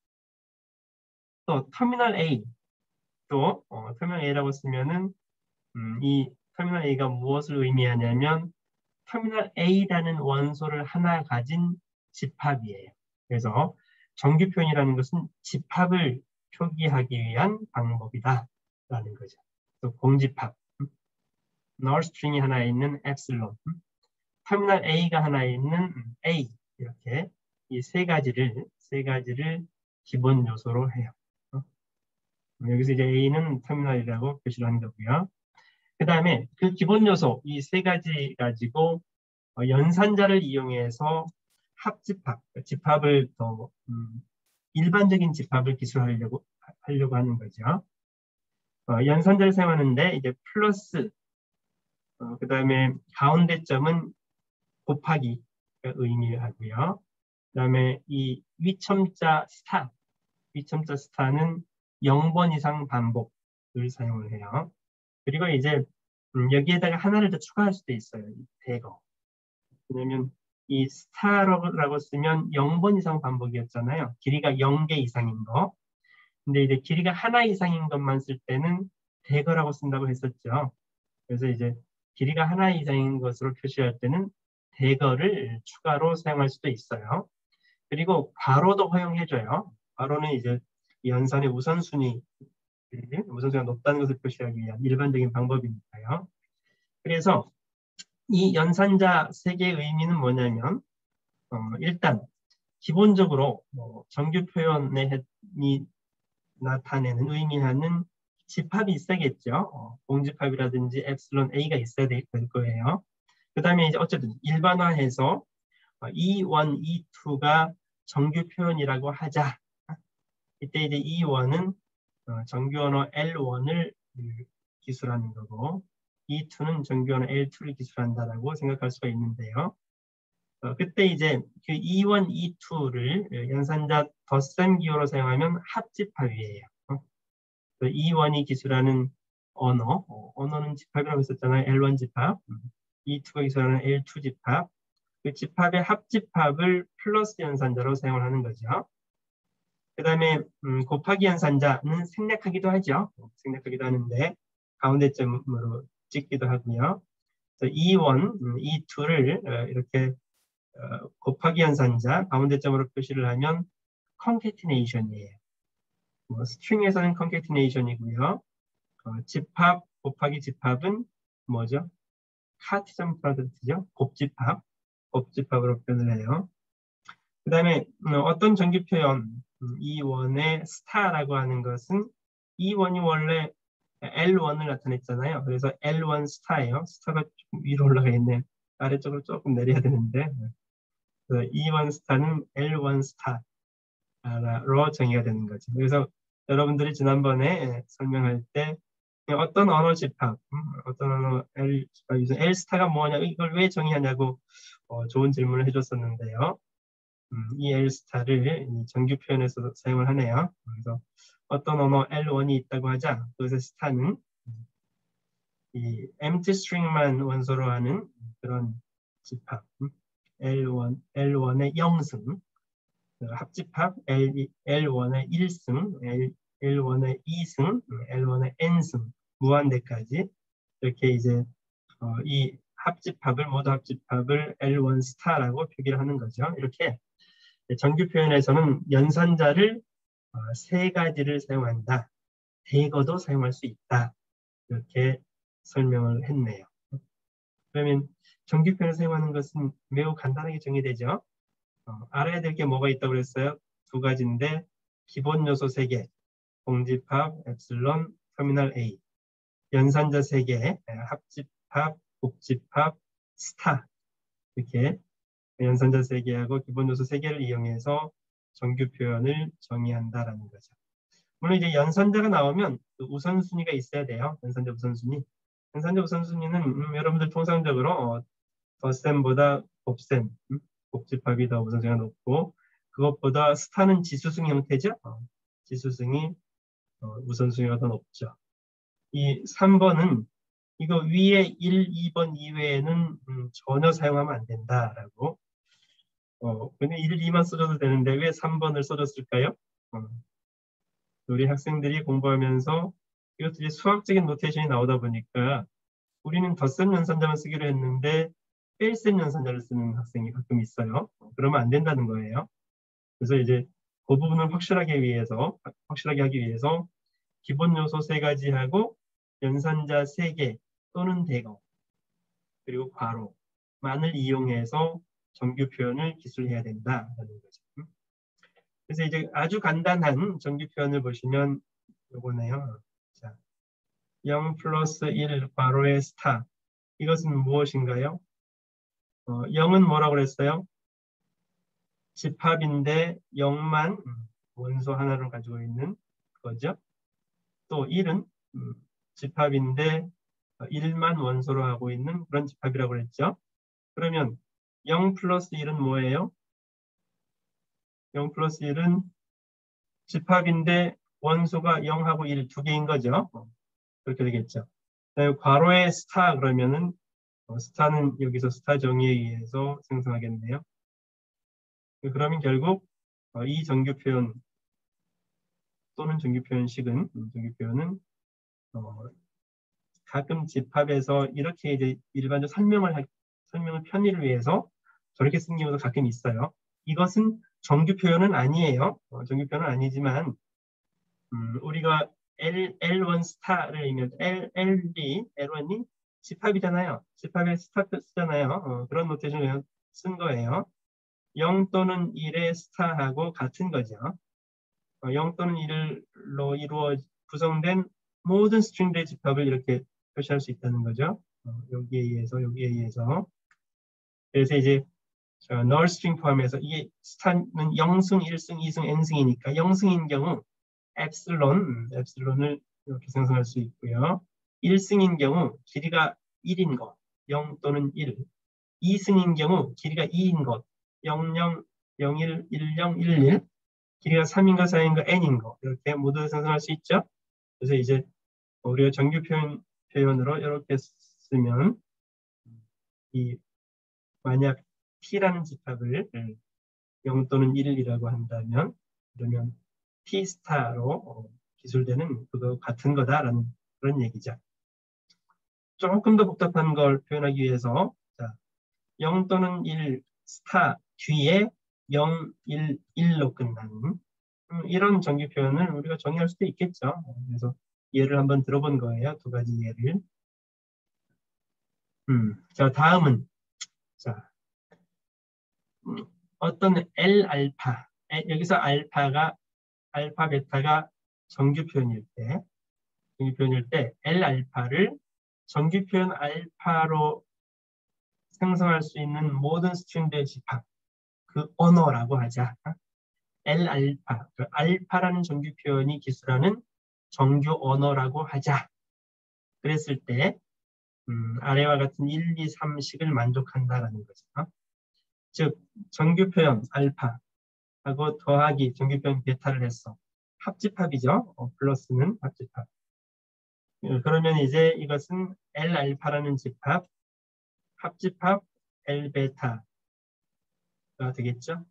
또 터미널 A 또 터미널 A라고 쓰면은 이 터미널 A가 무엇을 의미하냐면 터미널 A라는 원소를 하나 가진 집합이에요. 그래서 정규 표현이라는 것은 집합을 표기하기 위한 방법이다라는 거죠. 또 공집합, null string이 하나 있는 엡실론, 터미널 A가 하나 있는 A 이렇게 이 세 가지를 기본 요소로 해요. 여기서 이제 A는 터미널이라고 표시를 하는 거고요. 그 다음에 그 기본 요소 이 세 가지 가지고 연산자를 이용해서 합집합, 집합을 더 일반적인 집합을 기술하려고 하는 거죠. 연산자를 사용하는데 이제 플러스, 그 다음에 가운데 점은 곱하기 의미하고요. 그 다음에 이 위첨자 스타는 0번 이상 반복을 사용을 해요. 그리고 이제 여기에다가 하나를 더 추가할 수도 있어요. 대거. 왜냐면 이 스타라고 쓰면 0번 이상 반복이었잖아요. 길이가 0개 이상인 거. 근데 이제 길이가 하나 이상인 것만 쓸 때는 대거라고 쓴다고 했었죠. 그래서 이제 길이가 하나 이상인 것으로 표시할 때는 대거를 추가로 사용할 수도 있어요. 그리고 괄호도 허용해줘요. 괄호는 이제 연산의 우선순위가 높다는 것을 표시하기 위한 일반적인 방법이니까요. 그래서 이 연산자 세 개의 의미는 뭐냐면 일단 기본적으로 정규 표현에 나타내는 의미하는 집합이 있어야겠죠. 공집합이라든지 엡실론 A가 있어야 될 거예요. 그 다음에 이제 어쨌든 일반화해서 E1, E2가 정규 표현이라고 하자. 이때 이제 E1은 정규 언어 L1을 기술하는 거고 E2는 정규 언어 L2를 기술한다라고 생각할 수가 있는데요. 그때 이제 그 E1, E2를 연산자 덧셈 기호로 사용하면 합집합이에요. E1이 기술하는 언어는 집합이라고 했었잖아요. L1 집합. E2가 기술하는 L2 집합. 그 집합의 합집합을 플러스 연산자로 사용을 하는 거죠. 그 다음에 곱하기 연산자는 생략하기도 하죠. 생략하기도 하는데 가운데 점으로 찍기도 하고요. E1, E2를 이렇게 곱하기 연산자 가운데점으로 표시를 하면 concatenation이에요. 뭐 스트링에서는 concatenation이고요. 집합 곱하기 집합은 뭐죠? 카티전 프로덕트죠. 곱집합으로 표현을 해요. 그 다음에 어떤 정규 표현 E1의 스타라고 하는 것은 E1이 원래 L1을 나타냈잖아요. 그래서 L1 스타예요. 스타가 조금 위로 올라가 있네요. 아래쪽으로 조금 내려야 되는데 E1 스타는 L1 스타로 정의가 되는 거죠. 그래서 여러분들이 지난번에 설명할 때 어떤 언어 집합, 어떤 언어 L 집합, L 스타가 뭐냐, 이걸 왜 정의하냐고 좋은 질문을 해줬었는데요. 이 L 스타를 정규 표현에서 사용을 하네요. 그래서 어떤 언어 L1이 있다고 하자, 그것의 스타는 이 empty string만 원소로 하는 그런 집합, L1의 0승, 합집합 L1의 1승, L1의 2승, L1의 n승, 무한대까지 이렇게 이제 이 모두 합집합을 L1 스타라고 표기를 하는 거죠. 이렇게 정규 표현에서는 연산자를 세 가지를 사용한다. 대거도 사용할 수 있다. 이렇게 설명을 했네요. 그러면 정규 표현을 사용하는 것은 매우 간단하게 정의되죠. 알아야 될 게 뭐가 있다고 그랬어요? 두 가지인데 기본 요소 3개, 공집합, 엡실론, 터미널 A, 연산자 3개, 합집합, 곱집합, 스타 이렇게 연산자 3개하고 기본 요소 3개를 이용해서 정규 표현을 정의한다라는 거죠. 물론 이제 연산자가 나오면 그 우선순위가 있어야 돼요. 연산자 우선순위. 연산자 우선순위는 여러분들 통상적으로 덧셈보다 곱셈, 곱집합이 더 우선순위가 높고 그것보다 스타는 지수승 형태죠. 지수승이 우선순위가 더 높죠. 이 3번은 이거 위에 1, 2번 이외에는 전혀 사용하면 안 된다라고. 그냥 1, 2만 써줘도 되는데 왜 3번을 써줬을까요? 우리 학생들이 공부하면서 이것들이 수학적인 노테이션이 나오다 보니까 우리는 덧셈 연산자만 쓰기로 했는데 뺄셈 연산자를 쓰는 학생이 가끔 있어요. 그러면 안 된다는 거예요. 그래서 이제 그 부분을 확실하게 하기 위해서 기본 요소 3가지하고 연산자 3개 또는 대거 그리고 괄호만을 이용해서 정규 표현을 기술해야 된다라는 거죠. 그래서 이제 아주 간단한 정규 표현을 보시면 요거네요. 자, 0 플러스 1 괄호의 스타. 이것은 무엇인가요? 0은 뭐라고 그랬어요? 집합인데 0만 원소 하나를 가지고 있는 거죠. 또 1은 집합인데 1만 원소로 하고 있는 그런 집합이라고 그랬죠. 그러면 0 플러스 1은 뭐예요? 0 플러스 1은 집합인데 원소가 0하고 1 두 개인 거죠. 그렇게 되겠죠. 괄호의 스타 그러면은 스타는 여기서 스타 정의에 의해서 생성하겠네요. 그러면 결국 이 정규 표현 또는 정규 표현식은 정규 표현은 가끔 집합에서 이렇게 이제 일반적 설명을 편의를 위해서 저렇게 쓴 경우도 가끔 있어요. 이것은 정규 표현은 아니에요. 정규 표현은 아니지만 우리가 L1 스타를 의미하면 L1이 집합이잖아요. 집합에 스타 쓰잖아요. 그런 노테이션을 쓴 거예요. 0 또는 1의 스타하고 같은 거죠. 0 또는 1로 구성된 모든 스트링들의 집합을 이렇게 표시할 수 있다는 거죠. 여기에 의해서. 그래서 이제 null string 포함해서 이게 스타는 0승, 1승, 2승, n승이니까 0승인 경우 엡실론을 이렇게 생성할 수 있고요. 1승인 경우 길이가 1인 것, 0 또는 1. 2승인 경우 길이가 2인 것, 00, 01, 10, 11. 길이가 3인 것, 4인 것, n인 것 이렇게 모두 생성할 수 있죠. 그래서 이제 우리가 정규 표현으로 이렇게 쓰면 만약 t라는 집합을 0 또는 1이라고 한다면 그러면 t 스타로 기술되는 그거 같은 거다라는 그런 얘기죠. 조금 더 복잡한 걸 표현하기 위해서 0 또는 1 스타 뒤에 0, 1, 1로 끝나는 이런 정규 표현을 우리가 정의할 수도 있겠죠. 그래서 예를 한번 들어본 거예요. 두 가지 예를. 자, 다음은 자, 어떤 L 알파, 여기서 알파 베타가 정규 표현일 때 L 알파를 정규 표현 알파로 생성할 수 있는 모든 스트링들의 집합, 그 언어라고 하자. L 알파, 그 알파라는 정규 표현이 기술하는 정규 언어라고 하자. 그랬을 때 아래와 같은 1, 2, 3식을 만족한다라는 거죠. 즉 정규 표현 알파하고 더하기 정규 표현 베타를 했어. 합집합이죠. 플러스는 합집합. 그러면 이제 이것은 L 알파라는 집합, 합집합 L 베타가 되겠죠.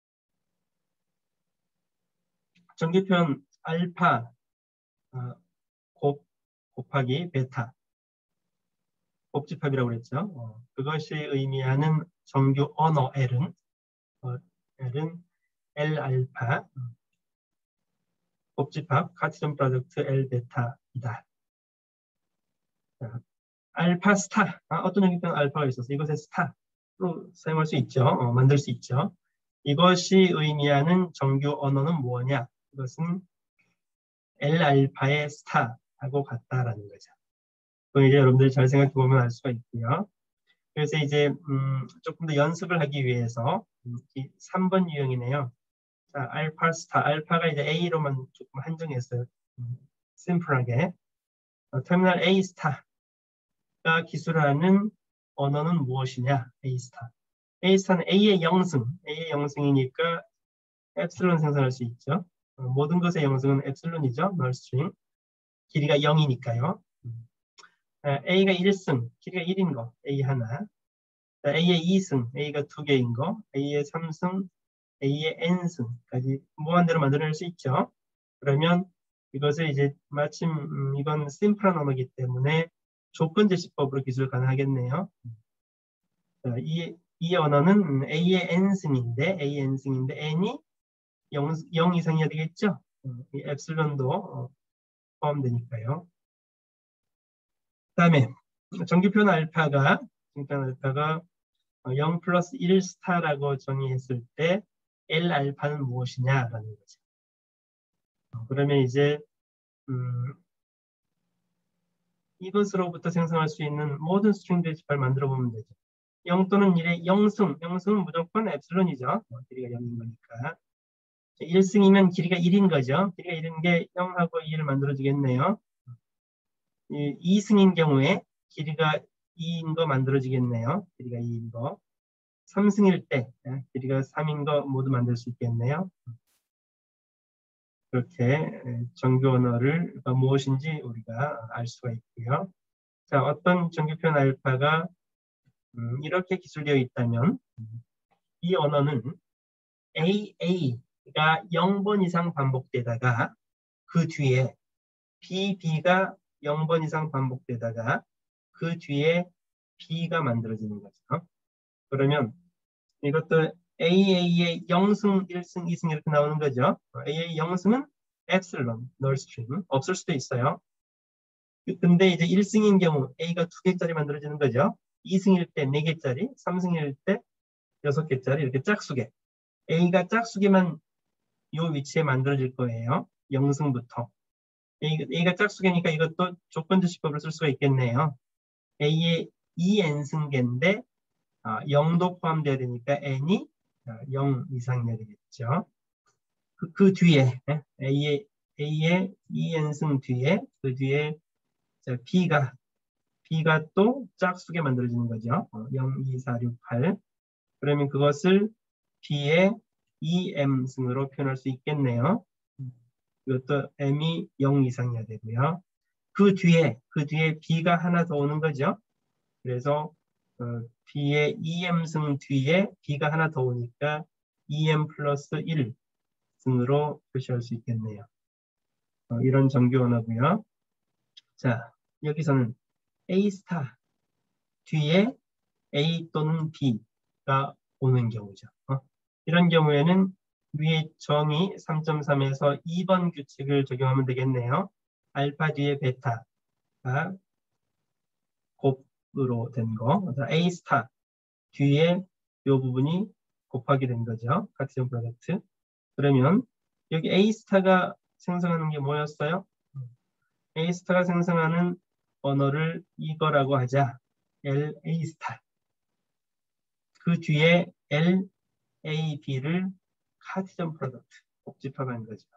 정규 표현 알파 곱하기 베타 곱집합이라고 그랬죠. 그것이 의미하는 정규 언어 L은 L 알파 곱집합 카티존 프로덕트 L 베타이다. 알파 스타 어떤 정규 표현 알파가 있어서 이것의 스타로 사용할 수 있죠. 만들 수 있죠. 이것이 의미하는 정규 언어는 뭐냐? 이것은 L 알파의 스타하고 같다라는 거죠. 그건 이제 여러분들이 잘 생각해 보면 알 수가 있고요. 그래서 이제 조금 더 연습을 하기 위해서 3번 유형이네요. 자, 알파 스타, 알파가 이제 A로만 조금 한정했어요. 심플하게. 터미널 A 스타가 기술하는 언어는 무엇이냐? A 스타. A 스타는 A의 영승이니까 엡실론 생성할 수 있죠. 모든 것의 영승은 엡실론이죠. null string. 길이가 0이니까요. A가 1승, 길이가 1인 거, A 하나. A의 2승, A가 2개인 거, A의 3승, A의 n승까지 무한대로 만들어낼 수 있죠. 그러면 이것을 이제 마침 이건 심플한 언어이기 때문에 조건제시법으로 기술 가능하겠네요. 이 언어는 A의 n승인데 n이 0 이상이어야 되겠죠. 이 엡실론도 포함되니까요. 그다음에 정규 표현 알파가 0 플러스 1 스타라고 정의했을 때 L 알파는 무엇이냐라는 거죠. 그러면 이제 이것으로부터 생성할 수 있는 모든 스트링들의 집합을 만들어 보면 되죠. 0 또는 1의 영승은 무조건 엡실론이죠. 길이가 0인 거니까. 1승이면 길이가 1인 거죠. 길이가 1인 게 0하고 2를 만들어주겠네요. 2승인 경우에 길이가 2인 거 만들어지겠네요. 길이가 2인 거. 3승일 때 길이가 3인 거 모두 만들 수 있겠네요. 그렇게 정규 언어가 무엇인지 우리가 알 수가 있고요. 자, 어떤 정규 표현 알파가 이렇게 기술되어 있다면 이 언어는 AA가 0번 이상 반복되다가 그 뒤에 BB가 0번 이상 반복되다가 그 뒤에 B가 만들어지는 거죠. 그러면 이것도 AA의 0승, 1승, 2승 이렇게 나오는 거죠. AA 0승은 엡실론, null string 없을 수도 있어요. 근데 이제 1승인 경우 A가 2개짜리 만들어지는 거죠. 2승일 때 4개짜리, 3승일 때 6개짜리 이렇게 짝수개. A가 짝수개만 이 위치에 만들어질 거예요. 0승부터. A가 짝수개니까 이것도 조건제시법을 쓸 수가 있겠네요. A의 2n승계인데 0도 포함되어야 되니까 n이 0 이상이어야 되겠죠. 그 뒤에 A의 2n승 뒤에 그 뒤에 B가 또 짝수게 만들어지는 거죠. 0, 2, 4, 6, 8. 그러면 그것을 B의 2m승으로 표현할 수 있겠네요. 이것도 m이 0 이상이어야 되고요. 그 뒤에 B가 하나 더 오는 거죠. 그래서 B의 2m승 뒤에 B가 하나 더 오니까 2m 플러스 1승으로 표시할 수 있겠네요. 이런 정규 언어고요. 자, 여기서는 A 스타 뒤에 A 또는 B가 오는 경우죠. 이런 경우에는 위에 정의 3.3에서 2번 규칙을 적용하면 되겠네요. 알파 뒤에 베타가 곱으로 된 거, A 스타 뒤에 이 부분이 곱하기 된 거죠. 카티전 프로덕트. 그러면 여기 A 스타가 생성하는 게 뭐였어요? A 스타가 생성하는 언어를 이거라고 하자. LA 스타. 그 뒤에 LAB를 카티전 프로덕트 곱집합한 거죠.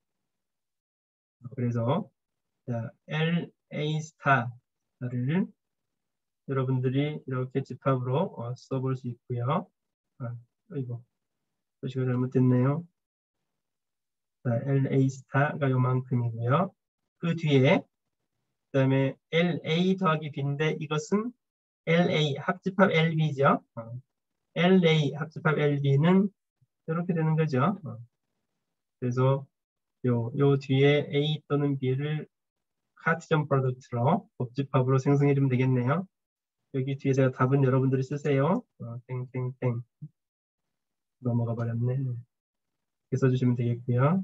그래서 자, LA 스타를 여러분들이 이렇게 집합으로 써볼 수 있고요. 이거 표시가 잘못됐네요. 자, LA 스타가 요만큼이고요. 그 뒤에 그다음에 LA 더하기 B인데 이것은 LA 합집합 LB죠. LA 합집합 LB는 이렇게 되는 거죠. 그래서 요 뒤에 A 또는 B를 카티전 프로덕트로 곱집합으로 생성해 주면 되겠네요. 여기 뒤에 제가 답은 여러분들이 쓰세요. 땡땡땡 넘어가 버렸네. 이렇게 써주시면 되겠고요.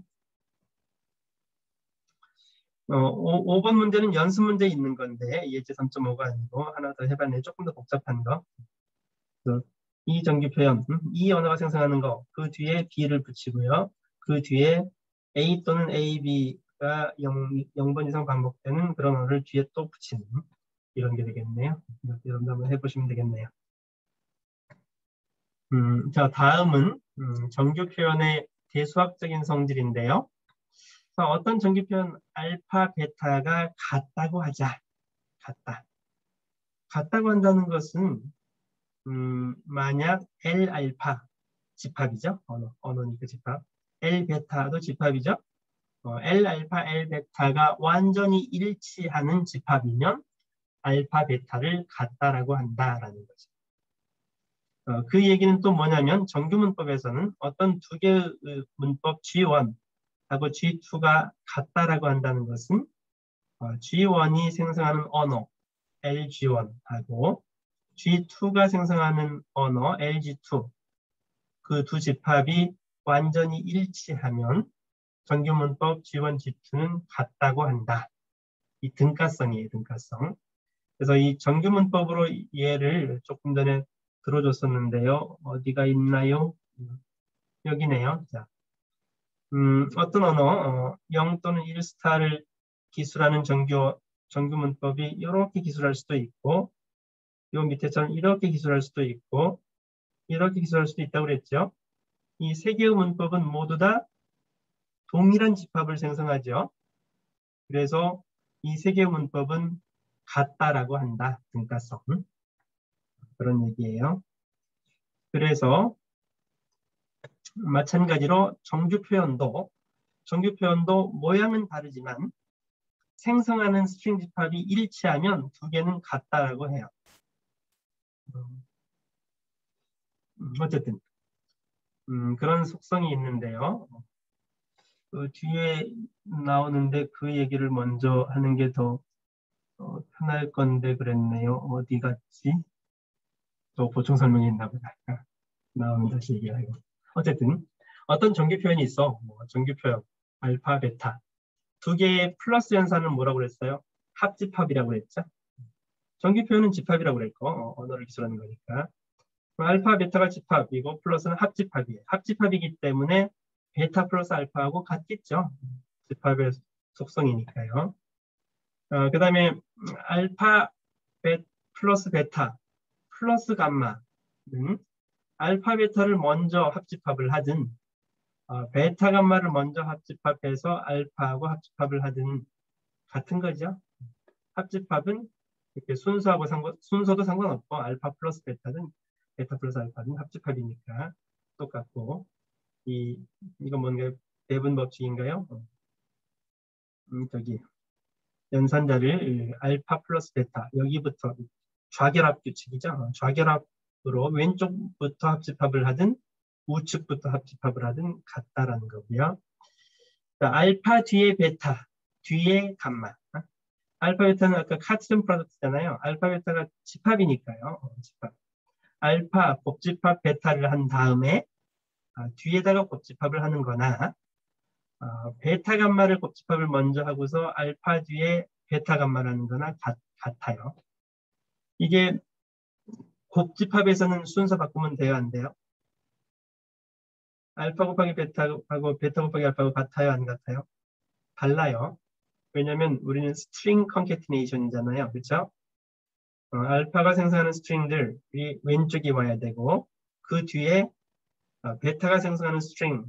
5번 문제는 연습 문제 있는 건데 예제 3.5가 아니고 하나 더 해봤네. 조금 더 복잡한 거. 이 정규 표현, 이 언어가 생성하는 거, 그 뒤에 B를 붙이고요. 그 뒤에 A 또는 AB가 0번 이상 반복되는 그런 언어를 뒤에 또 붙이는 이런 게 되겠네요. 여러분 한번 해보시면 되겠네요. 자, 다음은 정규 표현의 대수학적인 성질인데요. 어떤 정규 표현 알파, 베타가 같다고 하자. 같다고 한다는 것은 만약 L 알파 집합이죠. 언어니까 집합. L 베타도 집합이죠. L 알파, L 베타가 완전히 일치하는 집합이면 알파 베타를 같다라고 한다라는 거죠. 그 얘기는 또 뭐냐면 정규문법에서는 어떤 두 개의 문법 G1하고 G2가 같다라고 한다는 것은 G1이 생성하는 언어 LG1하고 G2가 생성하는 언어 LG2 그 두 집합이 완전히 일치하면 정규문법 G1, G2는 같다고 한다. 이 등가성이에요, 등가성. 그래서 이 정규문법으로 예를 조금 전에 들어줬었는데요. 어디가 있나요? 여기네요. 자, 어떤 언어 0 또는 1스타를 기술하는 정규문법이 이렇게 기술할 수도 있고 요 밑에처럼 이렇게 기술할 수도 있고 이렇게 기술할 수도 있다고 그랬죠. 이 세 개의 문법은 모두 다 동일한 집합을 생성하죠. 그래서 이 세 개의 문법은 같다라고 한다. 등가성. 그런 얘기예요. 그래서 마찬가지로 정규 표현도 모양은 다르지만 생성하는 스트링 집합이 일치하면 두 개는 같다라고 해요. 어쨌든 그런 속성이 있는데요. 그 뒤에 나오는데 그 얘기를 먼저 하는 게 더 편할 건데 그랬네요. 어디 갔지? 또 보충 설명이 있나 보다. 나오면 다시 얘기하고. 어쨌든 어떤 정규 표현이 있어. 정규 표현 알파, 베타 두 개의 플러스 연산은 뭐라고 그랬어요? 합집합이라고 그랬죠. 정규 표현은 집합이라고 그랬고 언어를 기술하는 거니까. 알파, 베타가 집합이고 플러스는 합집합이에요. 합집합이기 때문에 베타 플러스 알파하고 같겠죠. 집합의 속성이니까요. 그 다음에 알파 플러스 베타 플러스 감마는 알파 베타를 먼저 합집합을 하든 베타 감마를 먼저 합집합해서 알파하고 합집합을 하든 같은 거죠. 합집합은 이렇게 순서도 상관없고 알파 플러스 베타든 베타 플러스 알파든 합집합이니까 똑같고 이건 뭔가 배분 법칙인가요? 저기 연산자를 알파 플러스 베타 여기부터 좌결합 규칙이죠. 좌결합으로 왼쪽부터 합집합을 하든 우측부터 합집합을 하든 같다라는 거고요. 자, 알파 뒤에 베타 뒤에 감마. 알파 베타는 아까 카티전 프로덕트잖아요. 알파 베타가 집합이니까요. 집합. 알파 곱집합 베타를 한 다음에 뒤에다가 곱집합을 하는 거나 베타 감마를 곱집합을 먼저 하고서 알파 뒤에 베타 감마를 하는 거나 같아요. 이게 곱집합에서는 순서 바꾸면 돼요, 안 돼요? 알파 곱하기 베타하고 베타 곱하기 알파하고 같아요, 안 같아요? 달라요. 왜냐면 우리는 스트링 컨캐티네이션이잖아요. 그렇죠? 알파가 생성하는 스트링들이 왼쪽에 와야 되고 그 뒤에 베타가 생성하는 스트링을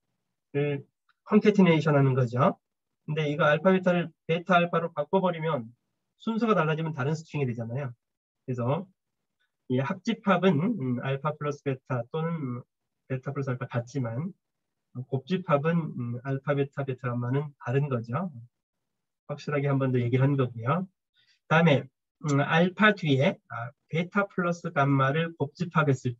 컨캐티네이션 하는 거죠. 근데 이거 알파 베타를 베타 알파로 바꿔버리면 순서가 달라지면 다른 스트링이 되잖아요. 그래서 이 합집합은 알파 플러스 베타 또는 베타 플러스 알파 같지만 곱집합은 알파 베타 베타 감마는 다른 거죠. 확실하게 한 번 더 얘기를 한 거고요. 다음에 알파 뒤에 베타 플러스 감마를 곱집합했을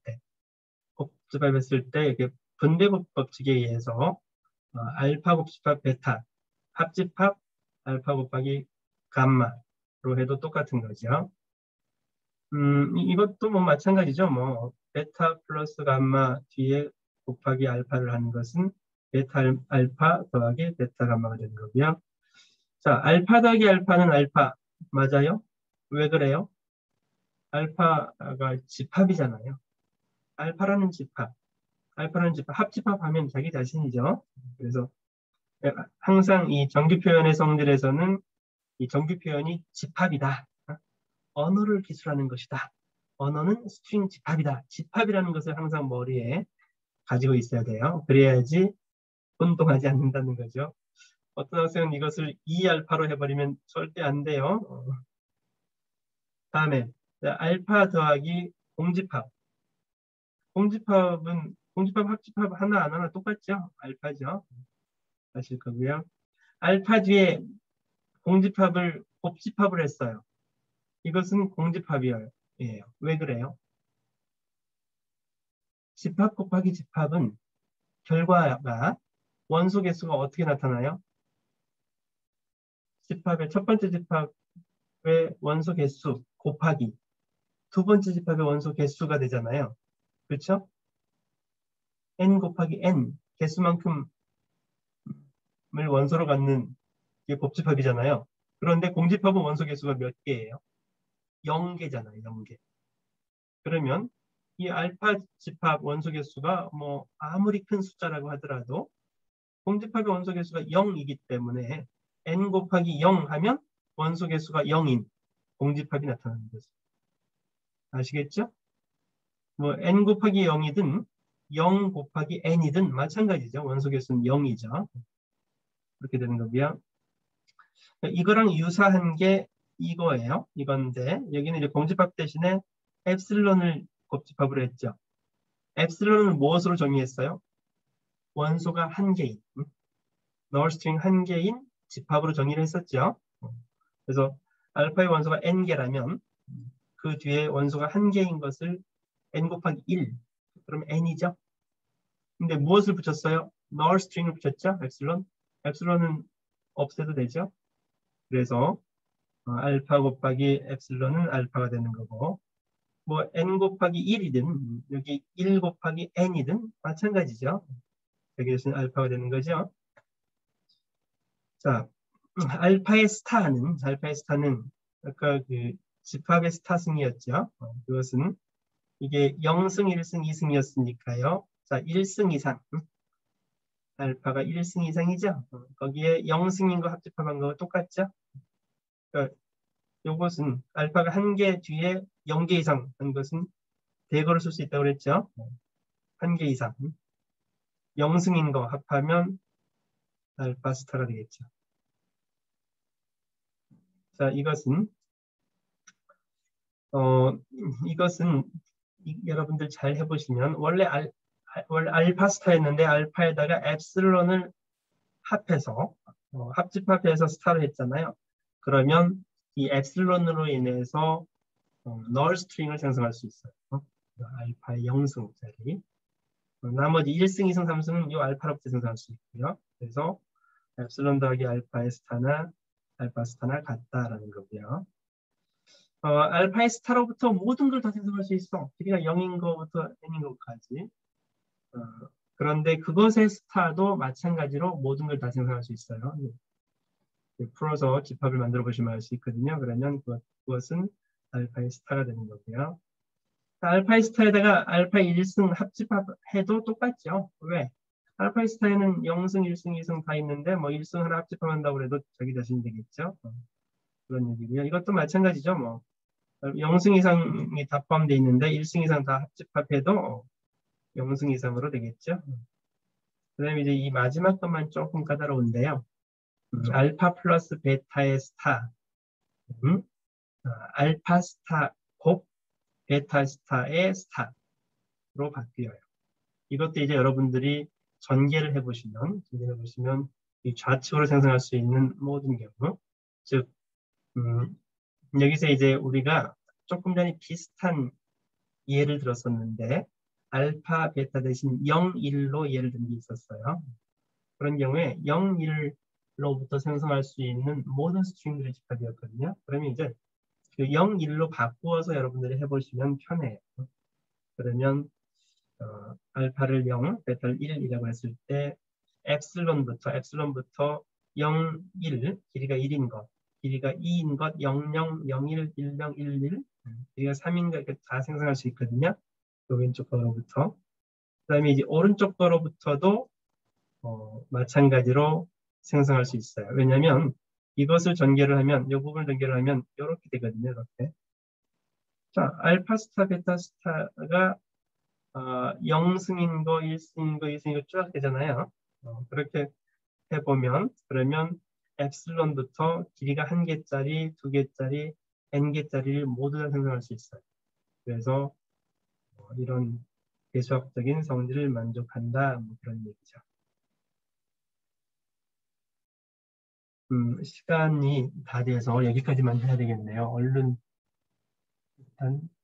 때 이게 분배법 법칙에 의해서 알파 곱집합 베타 합집합 알파 곱하기 감마로 해도 똑같은 거죠. 이것도 뭐 마찬가지죠. 뭐 베타 플러스 감마 뒤에 곱하기 알파를 하는 것은 베타 알파 더하기 베타 감마가 되는 거고요. 자, 알파 더하기 알파는 알파 맞아요? 왜 그래요? 알파가 집합이잖아요. 알파라는 집합, 합집합하면 자기 자신이죠. 그래서 항상 이 정규 표현의 성질에서는 이 정규 표현이 집합이다. 언어를 기술하는 것이다. 언어는 스트링 집합이다. 집합이라는 것을 항상 머리에 가지고 있어야 돼요. 그래야지 혼동하지 않는다는 거죠. 어떤 학생은 이것을 2알파로 해버리면 절대 안 돼요. 다음에 알파 더하기 공집합. 공집합, 합집합 하나 안 하나 똑같죠? 알파죠. 하실 거고요. 알파 뒤에 공집합을 곱집합을 했어요. 이것은 공집합이에요. 왜 그래요? 집합 곱하기 집합은 결과가 원소 개수가 어떻게 나타나요? 집합의 첫 번째 집합의 원소 개수 곱하기 두 번째 집합의 원소 개수가 되잖아요. 그렇죠? n 곱하기 n 개수만큼을 원소로 갖는 게 곱집합이잖아요. 그런데 공집합은 원소 개수가 몇 개예요? 0개잖아요. 0개. 그러면 이 알파 집합 원소 개수가 뭐 아무리 큰 숫자라고 하더라도 공집합의 원소 개수가 0이기 때문에 n 곱하기 0 하면 원소 개수가 0인 공집합이 나타나는 거죠. 아시겠죠? 뭐 n 곱하기 0이든 0 곱하기 n이든 마찬가지죠. 원소 개수는 0이죠. 그렇게 되는 거고요. 이거랑 유사한 게 이거예요. 이건데 여기는 이제 공집합 대신에 엡실론을 곱집합으로 했죠. 엡실론을 무엇으로 정의했어요? 원소가 한 개인, null string 한 개인 집합으로 정의를 했었죠. 그래서 알파의 원소가 n개라면 그 뒤에 원소가 한 개인 것을 n 곱하기 1, 그러면 n이죠. 근데 무엇을 붙였어요? null string을 붙였죠. 엡실론. 엡실론은 없애도 되죠. 그래서 알파 곱하기 엡실론은 알파가 되는 거고 뭐 n 곱하기 1이든 여기 1 곱하기 n이든 마찬가지죠. 여기에서는 알파가 되는 거죠. 자, 알파의 스타는 아까 그 집합의 스타승이었죠. 그것은 이게 0승, 1승, 2승이었으니까요. 자, 1승 이상. 알파가 1승 이상이죠. 거기에 0승인 거 합집합한 거 똑같죠. 그러니까 이것은 알파가 한 개 뒤에 0개 이상 한 것은 대거를 쓸 수 있다고 그랬죠. 한 개 이상. 0승인 거 합하면 알파 스타가 되겠죠. 자, 이것은 여러분들 잘 해보시면 원래 알파 스타였는데 알파에다가 엡실론을 합해서 합집합해서 스타를 했잖아요. 그러면 이 엡실론으로 인해서 null 스트링을 생성할 수 있어요. 알파의 0승짜리. 나머지 1승, 2승, 3승은 이 알파로부터 생성할 수 있고요. 그래서 엡실론 더하기 알파의 스타나 알파 스타나 같다라는 거고요. 알파의 스타로부터 모든 걸 다 생성할 수 있어. 길이가 0인 거부터 n인 것까지. 그런데 그것의 스타도 마찬가지로 모든 걸 다 생성할 수 있어요. 풀어서 집합을 만들어 보시면 알 수 있거든요. 그러면 그것은 알파의 스타가 되는 거고요. 알파의 스타에다가 알파의 1승 합집합해도 똑같죠. 왜? 알파의 스타에는 0승, 1승, 2승 다 있는데 뭐 1승 하나 합집합한다고 해도 자기 자신이 되겠죠. 그런 얘기고요. 이것도 마찬가지죠. 뭐 0승 이상이 다 포함되어 있는데 1승 이상 다 합집합해도 0승 이상으로 되겠죠. 그 다음에 이제 이 마지막 것만 조금 까다로운데요. 알파 플러스 베타의 스타, 알파 스타 곱 베타 스타의 스타로 바뀌어요. 이것도 이제 여러분들이 전개를 해보시면 이 좌측으로 생성할 수 있는 모든 경우, 즉 여기서 이제 우리가 조금 전에 비슷한 예를 들었었는데 알파 베타 대신 0, 1로 예를 든 게 있었어요. 그런 경우에 0, 1로부터 생성할 수 있는 모든 스트링들의 집합이었거든요. 그러면 이제 그 0, 1로 바꾸어서 여러분들이 해보시면 편해요. 그러면 알파를 0, 베타를 1이라고 했을 때 엡실론부터 0, 1, 길이가 1인 것, 길이가 2인 것, 0, 0, 0, 1, 1, 0, 1, 1, 길이가 3인 것 이렇게 다 생성할 수 있거든요. 그 왼쪽 거로부터. 그 다음에 이제 오른쪽 거로부터도 마찬가지로 생성할 수 있어요. 왜냐하면 이것을 전개를 하면, 이 부분을 전개를 하면 이렇게 되거든요. 이렇게. 자, 알파 스타, 베타 스타가 0승인 거, 1승인 거, 2승인 거 쭉 되잖아요. 그렇게 해보면, 그러면 엡실론부터 길이가 1개짜리, 2개짜리, n개짜리를 모두 다 생성할 수 있어요. 그래서 이런 대수학적인 성질을 만족한다, 뭐 그런 얘기죠. 시간이 다 돼서 여기까지만 해야 되겠네요. 얼른 일단